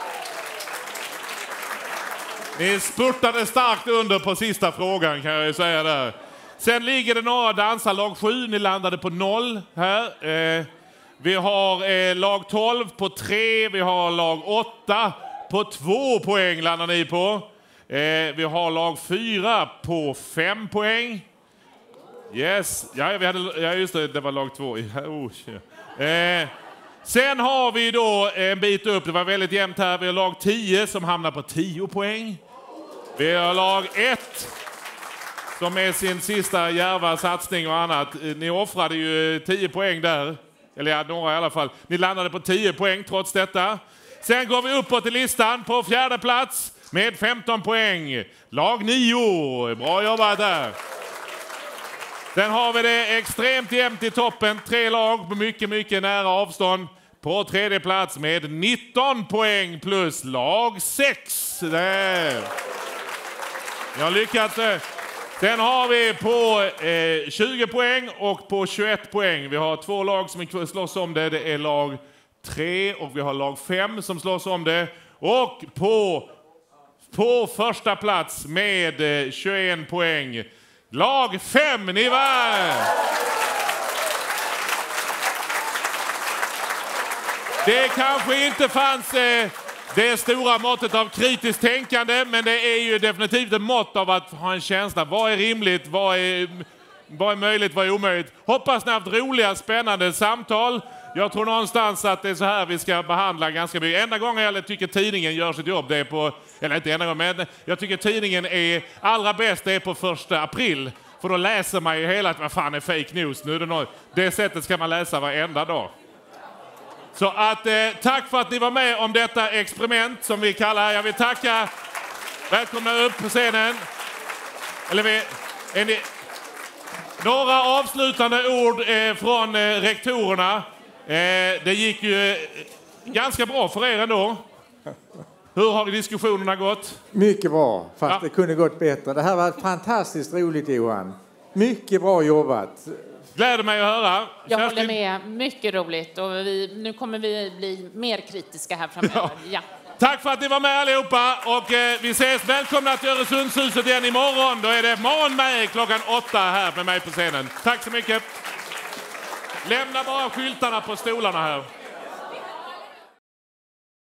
Ni spurtade starkt under på sista frågan kan jag ju säga där. Sen ligger det några dansar. Lag sju, ni landade på noll här. Eh, vi har eh, lag tolv på tre, vi har lag åtta på två poäng landar ni på. Eh, vi har lag fyra på fem poäng. Yes, ja, vi hade, ja just det, det var lag två. Oh, eh, sen har vi då en bit upp, det var väldigt jämnt här. Vi har lag tio som hamnar på tio poäng. Vi har lag ett som är sin sista djärva satsning och annat. Ni offrade ju tio poäng där. Eller ja, några i alla fall. Ni landade på tio poäng trots detta. Sen går vi uppåt i listan på fjärde plats med femton poäng. Lag nio. Bra jobbat där. Sen har vi det extremt jämnt i toppen. Tre lag på mycket, mycket nära avstånd. På tredje plats med nitton poäng plus lag sex. Där. Jag har lyckats. Sen har vi på eh, tjugo poäng och på tjugoett poäng. Vi har två lag som slåss om det. Det är lag tre och vi har lag fem som slåss om det. Och på, på första plats med eh, tjugoett poäng. Lag fem, ni vann! Det kanske inte fanns eh, det stora måttet av kritiskt tänkande, men det är ju definitivt ett mått av att ha en känsla. Vad är rimligt? Vad är, vad är möjligt? Vad är omöjligt? Hoppas ni har haft roliga, spännande samtal. Jag tror någonstans att det är så här vi ska behandla ganska mycket. Enda gången jag tycker tidningen gör sitt jobb, det är på, eller inte enda gången, men jag tycker tidningen är allra bäst, det är på första april. För då läser man ju hela att vad fan är fake news nu. Är det, något, det sättet ska man läsa varenda dag. Så att eh, tack för att ni var med om detta experiment som vi kallar. Jag vill tacka. Välkomna upp på scenen. Eller vi, är ni, några avslutande ord eh, från eh, rektorerna. Eh, det gick ju eh, ganska bra för er ändå. Hur har diskussionerna gått? Mycket bra, fast Ja. det kunde gått bättre. Det här var fantastiskt roligt, Johan. Mycket bra jobbat. Gläder mig att höra. Jag Kerstin? håller med. Mycket roligt. Och vi, nu kommer vi bli mer kritiska här framöver. Ja. Ja. Tack för att ni var med allihopa. Och eh, vi ses. Välkomna till Öresundshuset igen imorgon. Då är det morgon med klockan åtta här med mig på scenen. Tack så mycket. Lämna bara skyltarna på stolarna här.